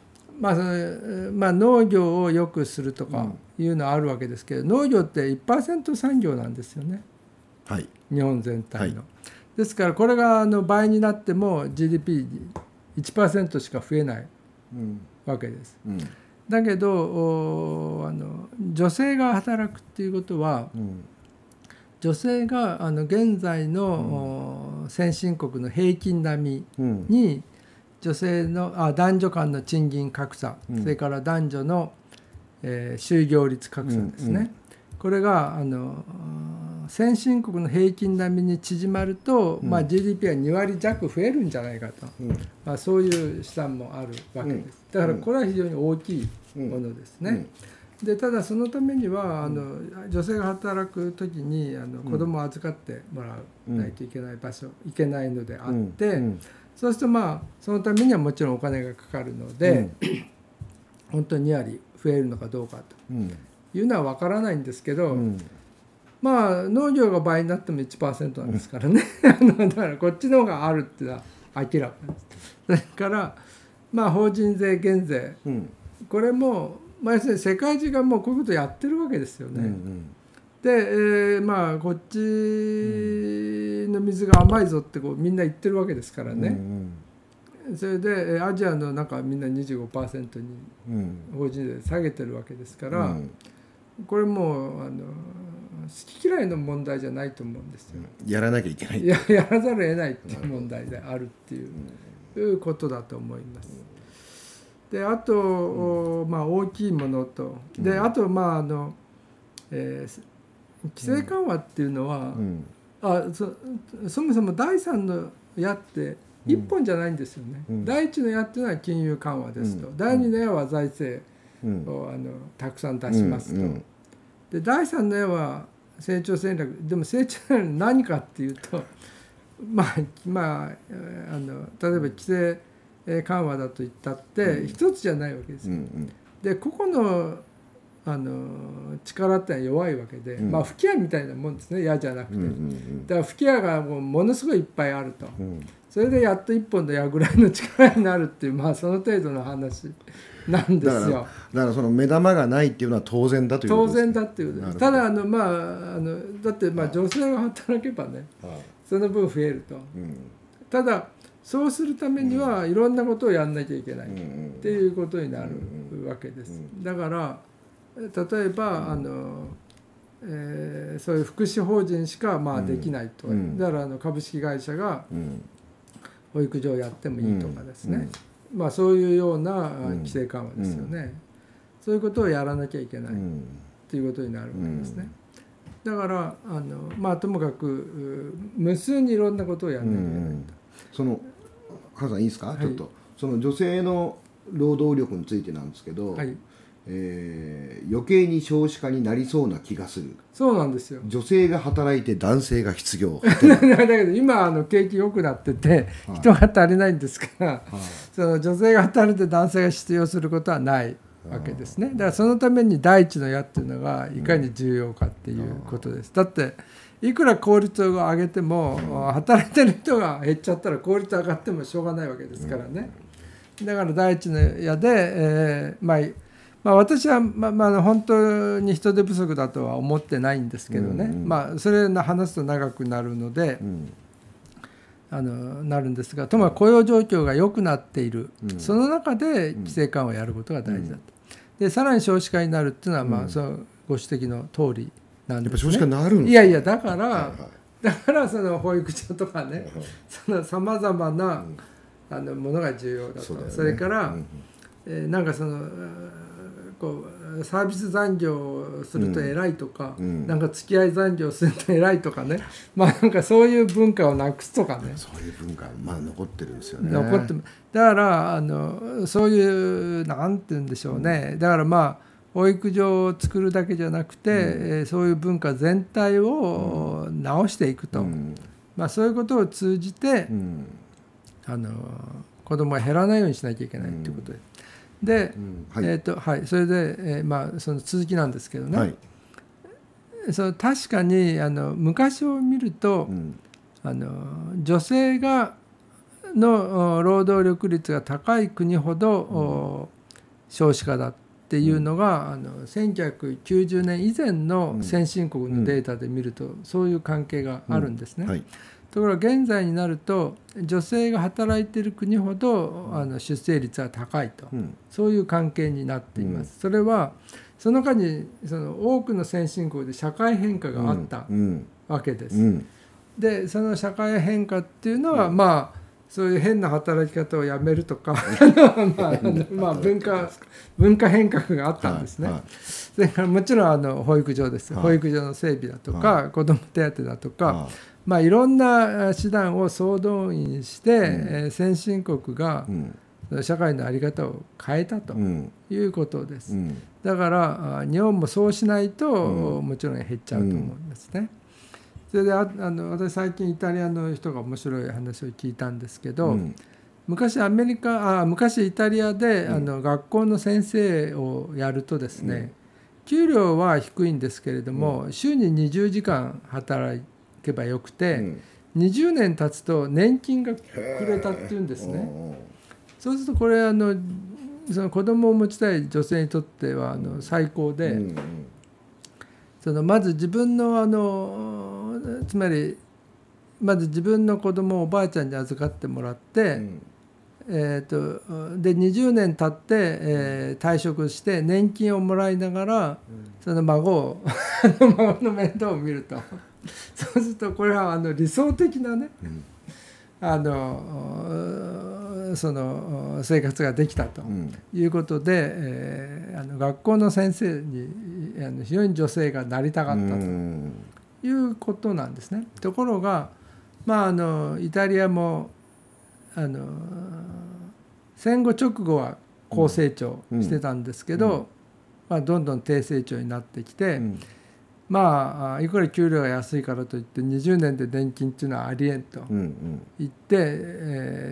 農業を良くするとかいうのはあるわけですけど、農業って 1% 産業なんですよね、日本全体の。ですからこれが倍になっても GDP1% しか増えないわけです。だけど女性が働くっていうことは、女性が現在の先進国の平均並みに女性の男女間の賃金格差、それから男女の就業率格差ですね、これが先進国の平均並みに縮まると、GDP は2割弱増えるんじゃないかと、そういう試算もあるわけです。だからこれは非常に大きいものですね。でただそのためには女性が働く時に子供を預かってもらわないといけない場所、いけないのであって、そうするとそのためにはもちろんお金がかかるので、本当に2割増えるのかどうかというのは分からないんですけど、 まあ農業が倍になっても 1% なんですからねだからこっちの方があるっていうのは明らかです。それからまあ法人税減税、これも、まあ、要するに世界中がもうこういうことやってるわけですよね。で、まあこっちの水が甘いぞってこうみんな言ってるわけですからね。それでアジアの中みんな 25% に法人税下げてるわけですから、これもう好き嫌いの問題じゃないと思うんですよ。 やらなきゃいけない。 やらざるを得ないっていう問題であるっていうことだと思います。であと、まあ、大きいものとであとまあ規制緩和っていうのは、そもそも第3の矢って1本じゃないんですよね。第1の矢っていうのは金融緩和ですと、第2の矢は財政をたくさん出しますと、で第3の矢は成長戦略でも成長戦略何かっていうとまあ例えば規制緩和だと言ったって一つじゃないわけですよ。で個々の力ってのは弱いわけで、まあ吹き矢みたいなもんですね、矢じゃなくて、だから吹き矢がものすごいいっぱいあると、それでやっと一本の矢ぐらいの力になるっていう、まあその程度の話なんですよ。 だからその目玉がないっていうのは当然だということです。 当然だっていうことです。ただまあだってまあ女性が働けばね、その分増えると、ただそうするためにはいろんなことをやんなきゃいけないっていうことになるわけです。だから例えばそういう福祉法人しかまあできないと、だから株式会社が保育所をやってもいいとかですね、まあそういうような規制緩和ですよね。そういうことをやらなきゃいけないっていうことになるわけですね。だからまあともかく無数にいろんなことをやらなきゃいけないと。 その原さんいいですか、はい、ちょっとその女性の労働力についてなんですけど、はい、余計に少子化になりそうな気がする。 そうなんですよ。 女性が働いて男性が失業だけど今景気良くなってて人が足りないんですから、その女性が働いて男性が失業することはないわけですね。だからそのために第一の矢っていうのがいかに重要かっていうことです。だっていくら効率を上げても働いてる人が減っちゃったら効率上がってもしょうがないわけですからね。だから第一の矢で、まあ私は、本当に人手不足だとは思ってないんですけどね、まあそれを話すと長くなるので、なるんですが、ともかく雇用状況が良くなっている、その中で規制緩和をやることが大事だと。でさらに少子化になるっていうのは、まあそのご指摘の通りなんですね。 やっぱ少子化になるんですか。 いやいやだからその保育所とかね、さまざまなものが重要だと。それから、なんかそのこうサービス残業をすると偉いとか、なんか付き合い残業すると偉いとかね、まあなんかそういう文化をなくすとかね。 そういう文化まあ残ってるんですよね。 残ってだからそういうなんて言うんでしょうね。だからまあ保育所を作るだけじゃなくて、そういう文化全体を直していくと、まあそういうことを通じて、子供が減らないようにしなきゃいけないということです。で、それで、まあその続きなんですけどね、その確かに昔を見ると、女性の労働力率が高い国ほど、少子化だっていうのが、1990年以前の先進国のデータで見ると、そういう関係があるんですね。ところが現在になると女性が働いている国ほど出生率は高いと、そういう関係になっています。それはその間に多くの先進国で社会変化があったわけです。でその社会変化っていうのは、まあそういう変な働き方をやめるとかまあ文化変革があったんですね。それからもちろん保育所です。保育所の整備だとか、子ども手当だとか、まあいろんな手段を総動員して、先進国が社会の在り方を変えたということです。だから日本もそうしないと、もちろん減っちゃうと思うんですね。それで私最近イタリアの人が面白い話を聞いたんですけど、昔イタリアで学校の先生をやるとですね、 給料は低いんですけれども、週に20時間働けばよくて、20年経つと年金がくれたっていうんですね。そうするとこれその子供を持ちたい女性にとっては最高で、まず自分のつまりまず自分の子供をおばあちゃんに預かってもらって、で20年経って、退職して年金をもらいながらその孫の面倒を見るとそうするとこれは理想的なね、その生活ができたということで、学校の先生に非常に女性がなりたかったということなんですね。ところが、イタリアも戦後直後は高成長してたんですけど、どんどん低成長になってきて、いくら給料が安いからといって20年で年金っていうのはありえんと言って、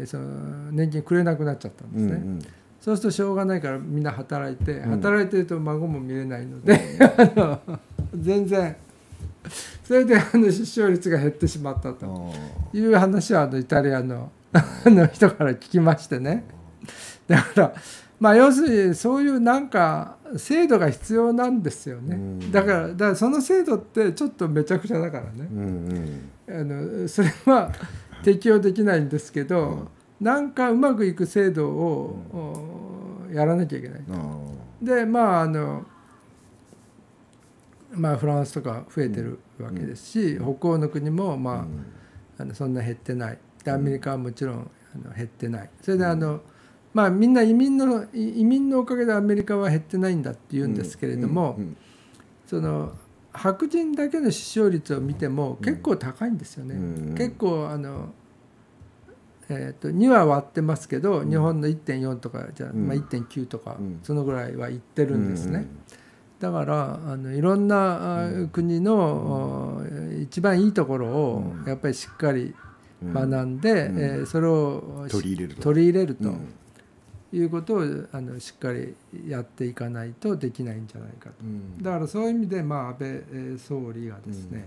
その年金くれなくなっちゃったんですね。そうするとしょうがないからみんな働いてると孫も見れないので全然それで出生率が減ってしまったという話はイタリアの人から聞きましてね。だから要するにそういうなんか制度が必要なんですよね。だからその制度ってちょっとめちゃくちゃだからね、それは適用できないんですけど、なんかうまくいく制度をやらなきゃいけない。でフランスとか増えてるわけですし、北欧の国もそんな減ってない。でアメリカはもちろん減ってない。それでみんな移民のおかげでアメリカは減ってないんだって言うんですけれども、その白人だけの出生率を見ても結構高いんですよね。結構2は割ってますけど、日本の 1.4 とかじゃ1.9 とかそのぐらいはいってるんですね。だからいろんな国の一番いいところをやっぱりしっかり学んで、それを取り入れるということをしっかりやっていかないとできないんじゃないかと。だからそういう意味で安倍総理がですね、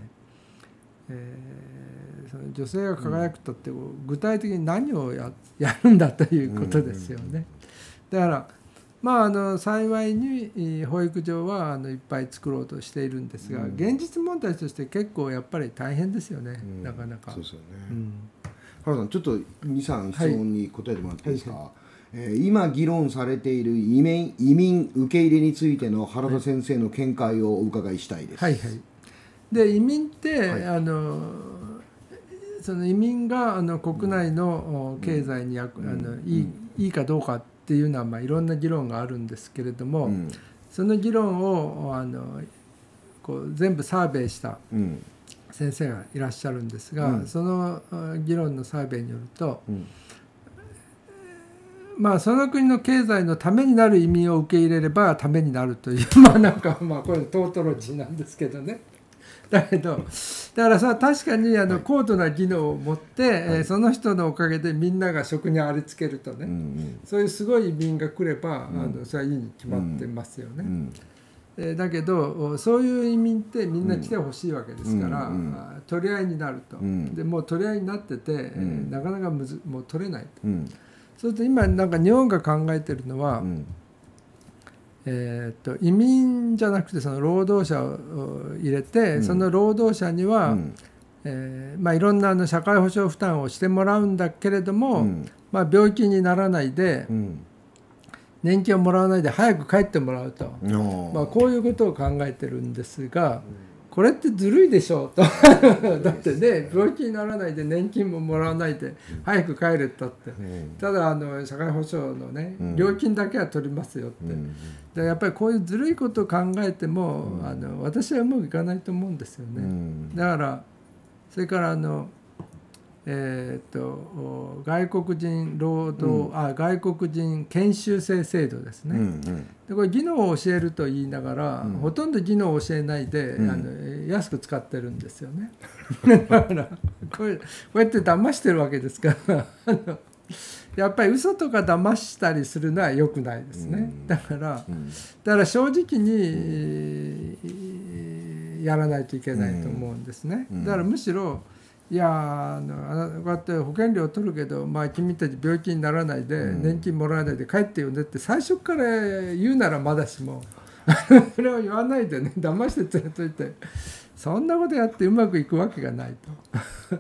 その女性が輝くとって具体的に何をやるんだということですよね。だから幸いに保育所はいっぱい作ろうとしているんですが、現実問題として結構やっぱり大変ですよね、なかなか。そうですよね。 原さん、ちょっと 2,3 質問に答えてもらっていいですか。今議論されている移民受け入れについての原田先生の見解をお伺いしたいです。 で移民って、その移民が国内の経済にいいかどうかっていうのはいろんな議論があるんですけれども、その議論をこう全部サーベイした先生がいらっしゃるんですが、その議論のサーベイによると、その国の経済のためになる移民を受け入れればためになるというなんかこれトートロジーなんですけどね。だからさ、確かに高度な技能を持って、その人のおかげでみんなが職にありつけるとね、そういうすごい移民が来ればそれはいいに決まってますよね。だけどそういう移民ってみんな来てほしいわけですから、取り合いになると。でもう取り合いになってて、なかなかもう取れないと。そうすると今なんか日本が考えてるのは、移民じゃなくてその労働者を入れて、その労働者には、いろんな社会保障負担をしてもらうんだけれども、病気にならないで、年金をもらわないで早く帰ってもらうと、こういうことを考えてるんですが、これってずるいでしょうとだってね、病気にならないで年金ももらわないで早く帰れったって、ただ社会保障のね、料金だけは取りますよって、でやっぱりこういうずるいことを考えても私はうまくいかないと思うんですよね。だからそれから外国人労働、外国人研修生制度ですね。でこれ技能を教えると言いながら、ほとんど技能を教えないで、安く使ってるんですよね。だからこうやって騙してるわけですからやっぱり嘘とか騙したりするのは良くないですね。だから正直にやらないといけないと思うんですね。だからむしろいやこうやって保険料を取るけど、君たち病気にならないで、年金もらわないで帰ってよねって最初から言うならまだしもそれを言わないでね、騙して連れといてそんなことやってうまくいくわけがないと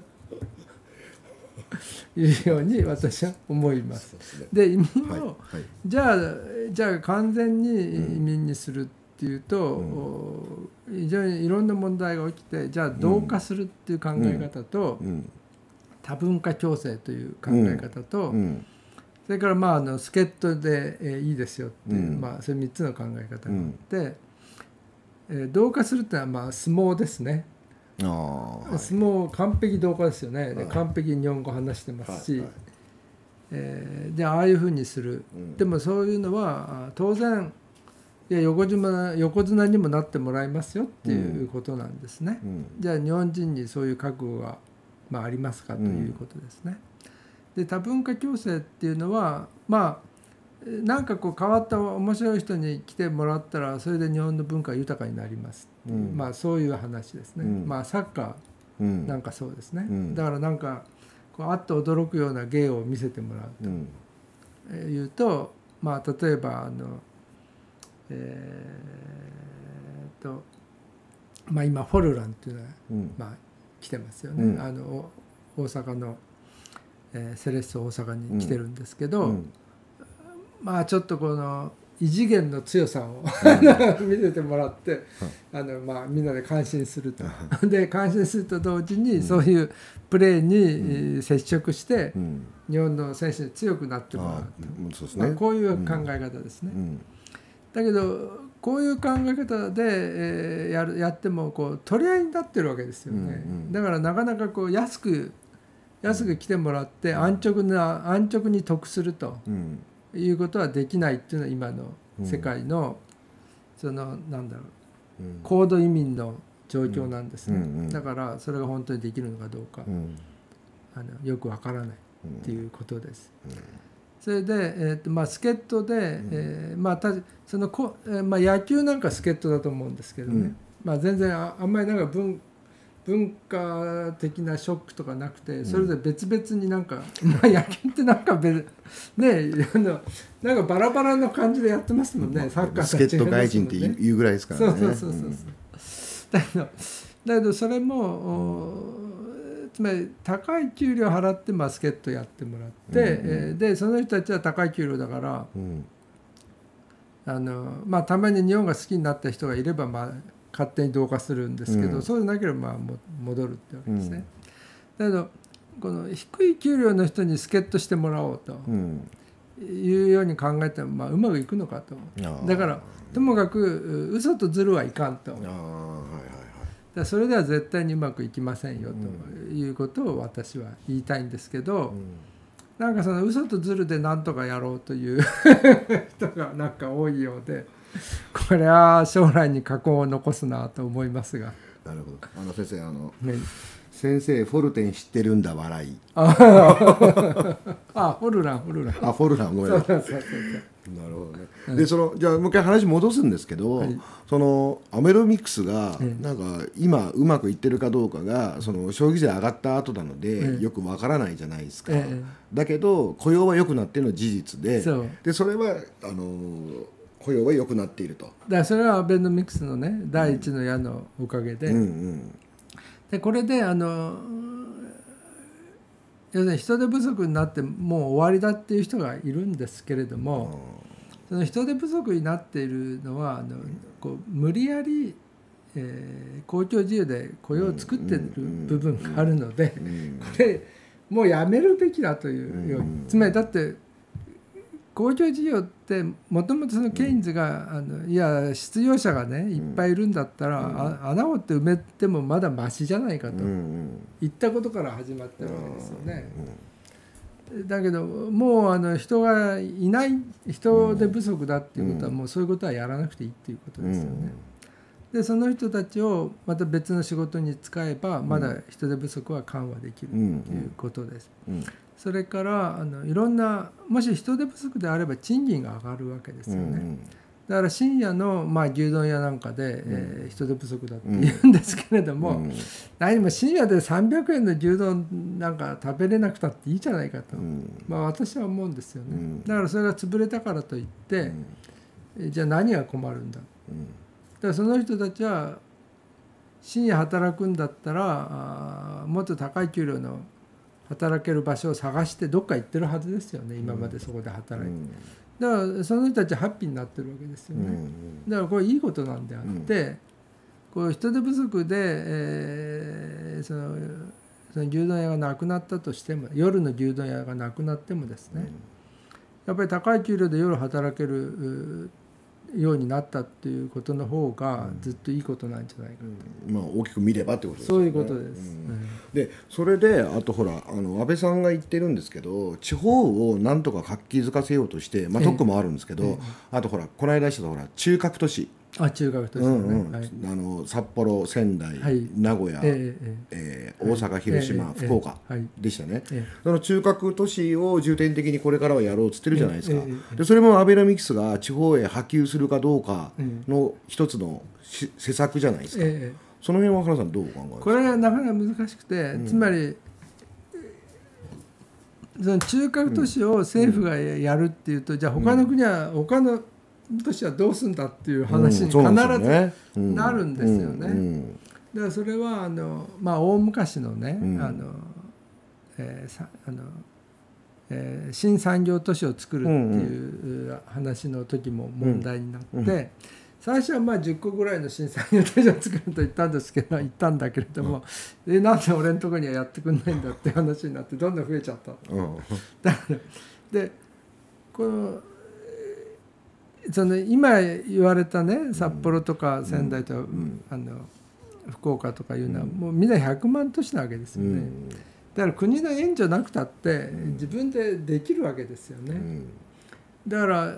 いうように私は思います。で移民を、じゃあ完全に移民にするっていうと、非常にいろんな問題が起きて、じゃあ同化するっていう考え方と、多文化共生という考え方と、それから助っ人でいいですよっていう、そういう3つの考え方があって、同化するっていうのは相撲ですね。相撲完璧同化ですよね。で完璧に日本語話してますし、でああいうふうにする、でもそういうのは当然いや横綱にもなってもらいますよっていうことなんですね。じゃあ日本人にそういう覚悟が、ありますかということですね。で多文化共生っていうのはなんか変わった面白い人に来てもらったらそれで日本の文化が豊かになりますっていう、そういう話ですね。サッカーなんかそうですね。だからなんかあっと驚くような芸を見せてもらうというと、例えば今フォルランっていうのは、来てますよね。大阪の、セレッソ大阪に来てるんですけど、ちょっとこの異次元の強さを見せてもらって、みんなで感心すると。で感心すると同時にそういうプレーに接触して日本の選手に強くなってもらうと、こういう考え方ですね。だけどこういう考え方でやっても取り合いになってるわけですよね。だからなかなか安く来てもらって安直に得するということはできないっていうのは今の世界の高度移民の状況なんですね。だからそれが本当にできるのかどうかよくわからないっていうことです。それで助っ人で野球なんか助っ人だと思うんですけどね、全然あんまりなんか文化的なショックとかなくて、それぞれ別々になんか野球ってなんかなんかバラバラの感じでやってますもんね。サッカー助っ人外人っていうぐらいですからね。 そうだけどそれもつまり高い給料払って助っ人やってもらって、でその人たちは高い給料だから、たまに日本が好きになった人がいれば勝手に同化するんですけど、そうでなければ戻るってわけですね。だけどこの低い給料の人に助っ人してもらおうというように考えても、うまくいくのかと。だからともかく嘘とずるはいかんと。それでは絶対にうまくいきませんよということを私は言いたいんですけど、なんかその嘘とずるで何とかやろうという人がなんか多いようで、これは将来に禍根を残すなと思いますが。 なるほど。先生先生フォルテン知ってるんだ笑い。 フォルラン。 フォルランごめんなさい。なるほどね。でじゃあもう一回話戻すんですけど、そのアベノミクスがなんか今うまくいってるかどうかがその消費税上がった後なのでよくわからないじゃないですか。だけど雇用は良くなっているのは事実で、それは雇用は良くなっていると。 だからそれはアベノミクスのね第一の矢のおかげで。でこれで要するに人手不足になってもう終わりだっていう人がいるんですけれども、その人手不足になっているのは無理やり、公共事業で雇用を作っている部分があるので、これもうやめるべきだというように。つまりだって公共事業ってもともとそのケインズがいや失業者がねいっぱいいるんだったら、穴を掘って埋めてもまだマシじゃないかと言ったことから始まったわけですよね。だけどもう人がいない、人手不足だっていうことはもうそういうことはやらなくていいっていうことですよね。でその人たちをまた別の仕事に使えばまだ人手不足は緩和できるということです。 それからいろんな、もし人手不足であれば賃金が上がるわけですよね。だから深夜の、牛丼屋なんかで、人手不足だって言うんですけれども、何も深夜で300円の牛丼なんか食べれなくたっていいじゃないかと、私は思うんですよね。だからそれが潰れたからといって、じゃあ何が困るんだ。だからその人たちは深夜働くんだったらもっと高い給料の働ける場所を探してどっか行ってるはずですよね、今までそこで働いて。だからその人たちはハッピーになってるわけですよね。だからこれいいことなんであって、こう人手不足で、その牛丼屋がなくなったとしても、夜の牛丼屋がなくなってもですね、やっぱり高い給料で夜働けるようになったっていうことの方がずっといいことなんじゃないかと、 大きく見ればってことですね。 そういうことです。 でそれであとほら安倍さんが言ってるんですけど、地方をなんとか活気づかせようとして、特区もあるんですけど、あとほらこの間したほら中核都市、 中核都市ね、 札幌、仙台、名古屋、大阪、広島、福岡でしたね。その中核都市を重点的にこれからはやろうっつってるじゃないですか。でそれもアベノミクスが地方へ波及するかどうかの一つの施策じゃないですか。その辺は原さんどうお考えですか。 これはなかなか難しくて、つまりその中核都市を政府がやるっていうと、じゃあ他の国は他の都市はどうするんだっていう話に必ずなるんですよね。だからそれは大昔のね、新産業都市を作るっていう話の時も問題になって、最初は10個ぐらいの新産業都市を作ると言ったんだけれども、なんで俺のところにはやってくんないんだって話になってどんどん増えちゃった。だからでこの今言われたね、札幌とか仙台とか、福岡とかいうのはもうみんな100万都市なわけですよね。だから国の援助なくたって自分でできるわけですよね。だから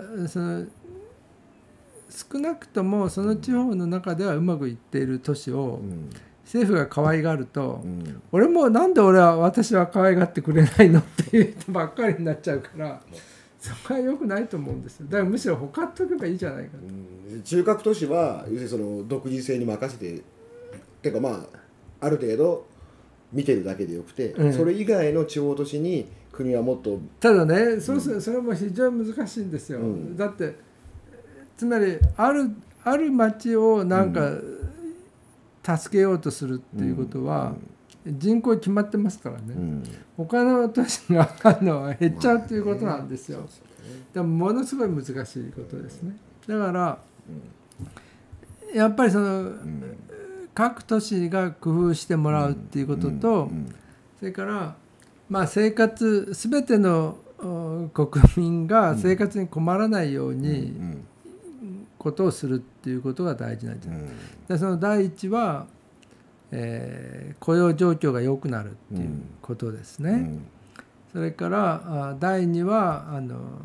少なくともその地方の中ではうまくいっている都市を政府が可愛がると、俺もなんで私は可愛がってくれないのっていう人ばっかりになっちゃうから、そこは良くないと思うんですよ。だからむしろ他っとけばいいじゃないかと。 中核都市は要するにその独自性に任せて、てかある程度見てるだけでよくて、それ以外の地方都市に国はもっと。 ただね、それも非常に難しいんですよ。だってつまりある町をなんか助けようとするっていうことは、人口決まってますからね、他の都市が減っちゃうっていうことなんですよ。でもものすごい難しいことですね。だからやっぱり各都市が工夫してもらうっていうことと、それから生活全ての国民が生活に困らないようにことをするっていうことが大事なんじゃないか。でその第一は雇用状況が良くなるっていうことですね。それから第2は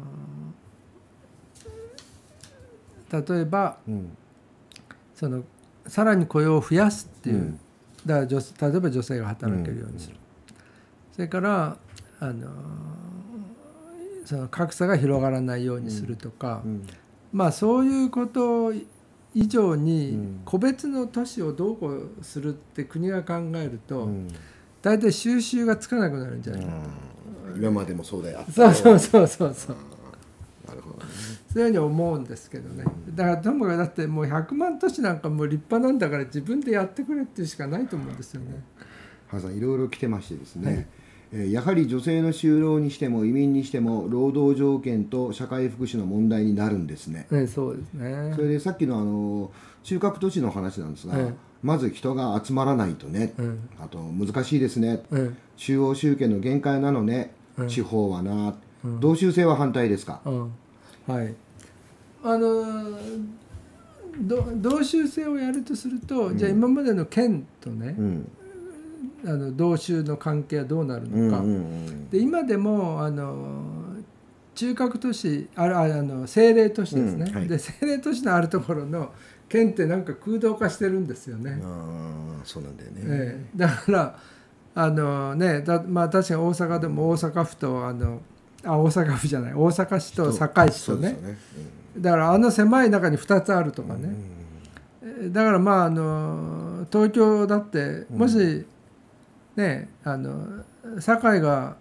例えば、さらに雇用を増やすっていう、だから例えば女性が働けるようにする、それからその格差が広がらないようにするとか、そういうこと以上に個別の都市をどうこうするって国が考えると、大体収拾がつかなくなるんじゃないかと。 今までもそうだよ。 そう。 なるほどね。 そういうふうに思うんですけどね。だからともかくだってもう100万都市なんかもう立派なんだから自分でやってくれっていうしかないと思うんですよね。 原さんいろいろ来てましてですね、やはり女性の就労にしても移民にしても労働条件と社会福祉の問題になるんですね。 そうですね。 それでさっきの中核都市の話なんですが、まず人が集まらないとね、あと難しいですね、中央集権の限界なのね、地方はな、同州制は反対ですか。 はい。同州制をやるとすると、じゃあ今までの県とね、同州の関係はどうなるのか。で今でも中核都市政令都市ですね、で政令都市のあるところの県ってなんか空洞化してるんですよね。 そうなんだよね。 だからね、まあ確かに大阪でも大阪府と大阪府じゃない大阪市と堺市とね、だから狭い中に2つあるとかね、だからまあ東京だってもしね堺が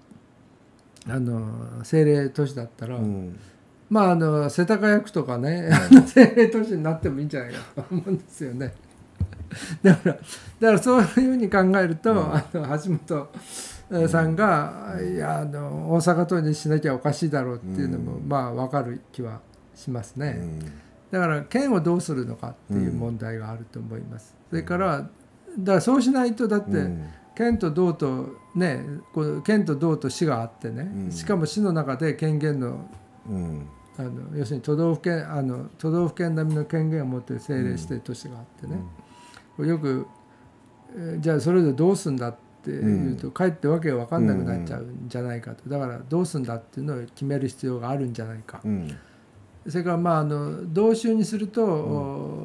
政令都市だったら、まあ世田谷区とかね政令都市になってもいいんじゃないかと思うんですよね。だからそういうふうに考えると、橋本さんがいや大阪都にしなきゃおかしいだろうっていうのもまあ分かる気はしますね。だから県をどうするのかっていう問題があると思います。それからそうしないとだって県と道とね県と道と市があってね、しかも市の中で権限の要するに都道府県並みの権限を持っている政令指定都市があってね、よくじゃあそれでどうすんだっていうとかえってわけが分かんなくなっちゃうんじゃないかと。だからどうすんだっていうのを決める必要があるんじゃないか。それからまあ同州にすると、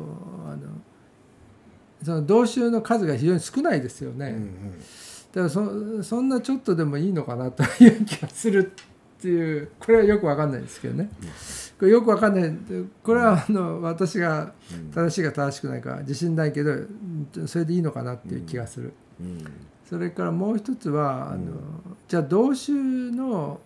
その同州の数が非常に少ないですよね。だからそんなちょっとでもいいのかなという気がするっていう、これはよく分かんないですけどね。これよく分かんない。これは私が正しいか正しくないか自信ないけどそれでいいのかなっていう気がする。それからもう一つはじゃあ同州の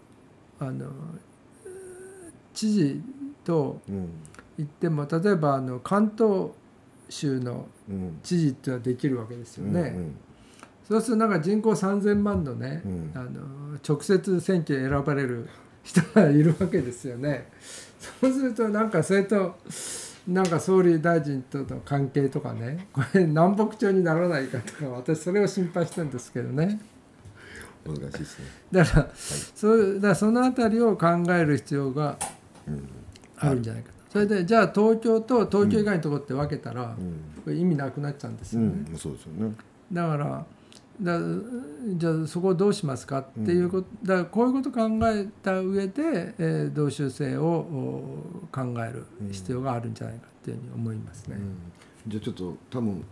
知事と言っても、例えば関東州の知事っていうのはできるわけですよね。そうするとなんか人口3000万のね、直接選挙に選ばれる人がいるわけですよね。そうするとなんかそれとなんか総理大臣との関係とかね、これ南北朝にならないかとか、私それを心配してるんですけどね。 難しいですね。 だからそのあたりを考える必要があるんじゃないかと。それでじゃあ東京と東京以外のところって分けたら、これ意味なくなっちゃうんですよね。 そうですよね。 だからじゃあそこをどうしますかっていうこと、だからこういうことを考えた上で、同州制を考える必要があるんじゃないかっていうふうに思いますね。 じゃあちょっと多分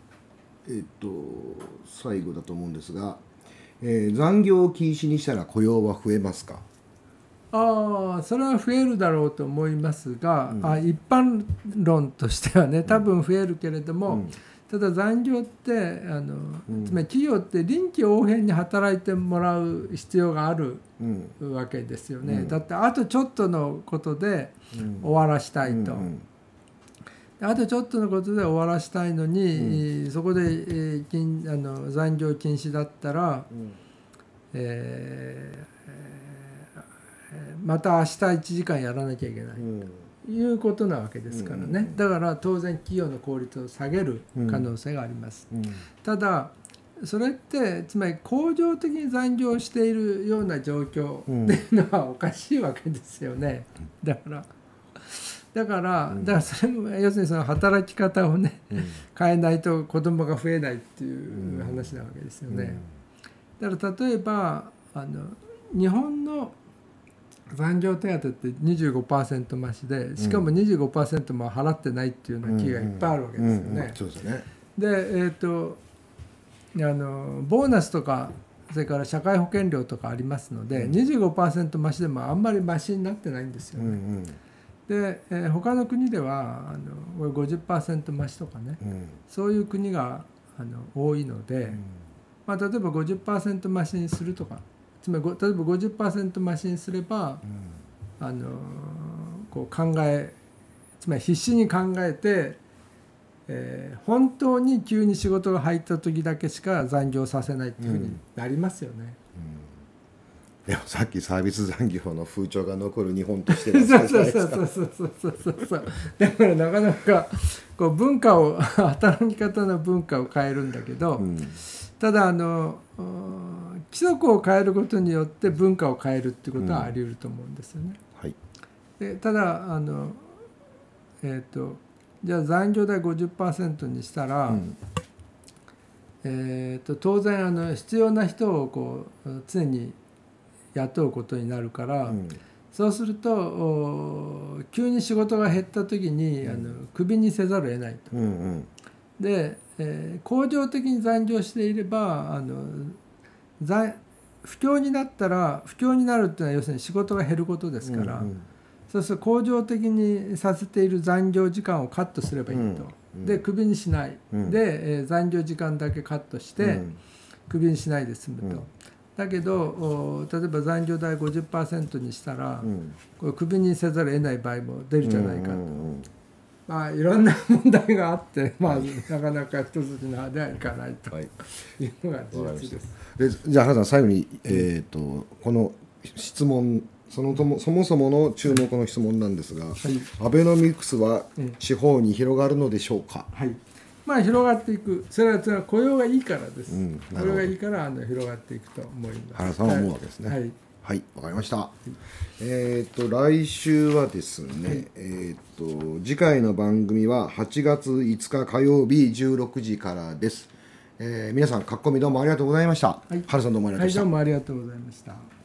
最後だと思うんですが、残業を禁止にしたら雇用は増えますか？ それは増えるだろうと思いますが、一般論としてはね多分増えるけれども、ただ残業ってつまり企業って臨機応変に働いてもらう必要があるわけですよね。だってあとちょっとのことで終わらしたいと。あとちょっとのことで終わらしたいのに、そこで残業禁止だったら、また明日1時間やらなきゃいけないということなわけですからね。だから当然企業の効率を下げる可能性があります。ただそれってつまり恒常的に残業しているような状況っていうのはおかしいわけですよね。だからそれも要するにその働き方をね、変えないと子供が増えないっていう話なわけですよね。だから例えば日本の残業手当って 25% 増しで、しかも 25% も払ってないっていうような企業がいっぱいあるわけですよね。 そうですね。 でボーナスとかそれから社会保険料とかありますので、25% 増しでもあんまり増しになってないんですよね。で、他の国では50% 増しとかね、そういう国が多いので、例えば 50% 増しにするとか、つまり例えば 50% 増しにすれば、こうつまり必死に考えて、本当に急に仕事が入った時だけしか残業させないっていうふうになりますよね。 でもさっきサービス残業の風潮が残る日本としてはそうだからなかなかこう文化を働き方の文化を変えるんだけど、ただ規則を変えることによって文化を変えるっていうことはあり得ると思うんですよね。でただじゃあ残業代 50% にしたら、当然必要な人をこう常に雇うことになるから、そうすると急に仕事が減った時にクビにせざるを得ないと。恒常的に残業していれば不況になったら、不況になるっていうのは要するに仕事が減ることですから、そうすると恒常的にさせている残業時間をカットすればいいと、でクビにしない、で、残業時間だけカットして、クビにしないで済むと。だけど例えば残業代 50% にしたら、これクビにせざるを得ない場合も出るじゃないかと、まあいろんな問題があって、まあ、なかなか一筋縄ではいかないというのが事実です。 じゃあ原さん最後に、この質問そもそもの注目の質問なんですが、アベノミクスは地方に広がるのでしょうか。 まあ広がっていく、それは雇用がいいからです。雇用がいいから広がっていくと思います。 原さんは思うわけですね。はい、わかりました。来週はですね、次回の番組は8月5日火曜日16時からです。皆さん、書き込みどうもありがとうございました。原さんどうもありがとうございました。 どうもありがとうございました。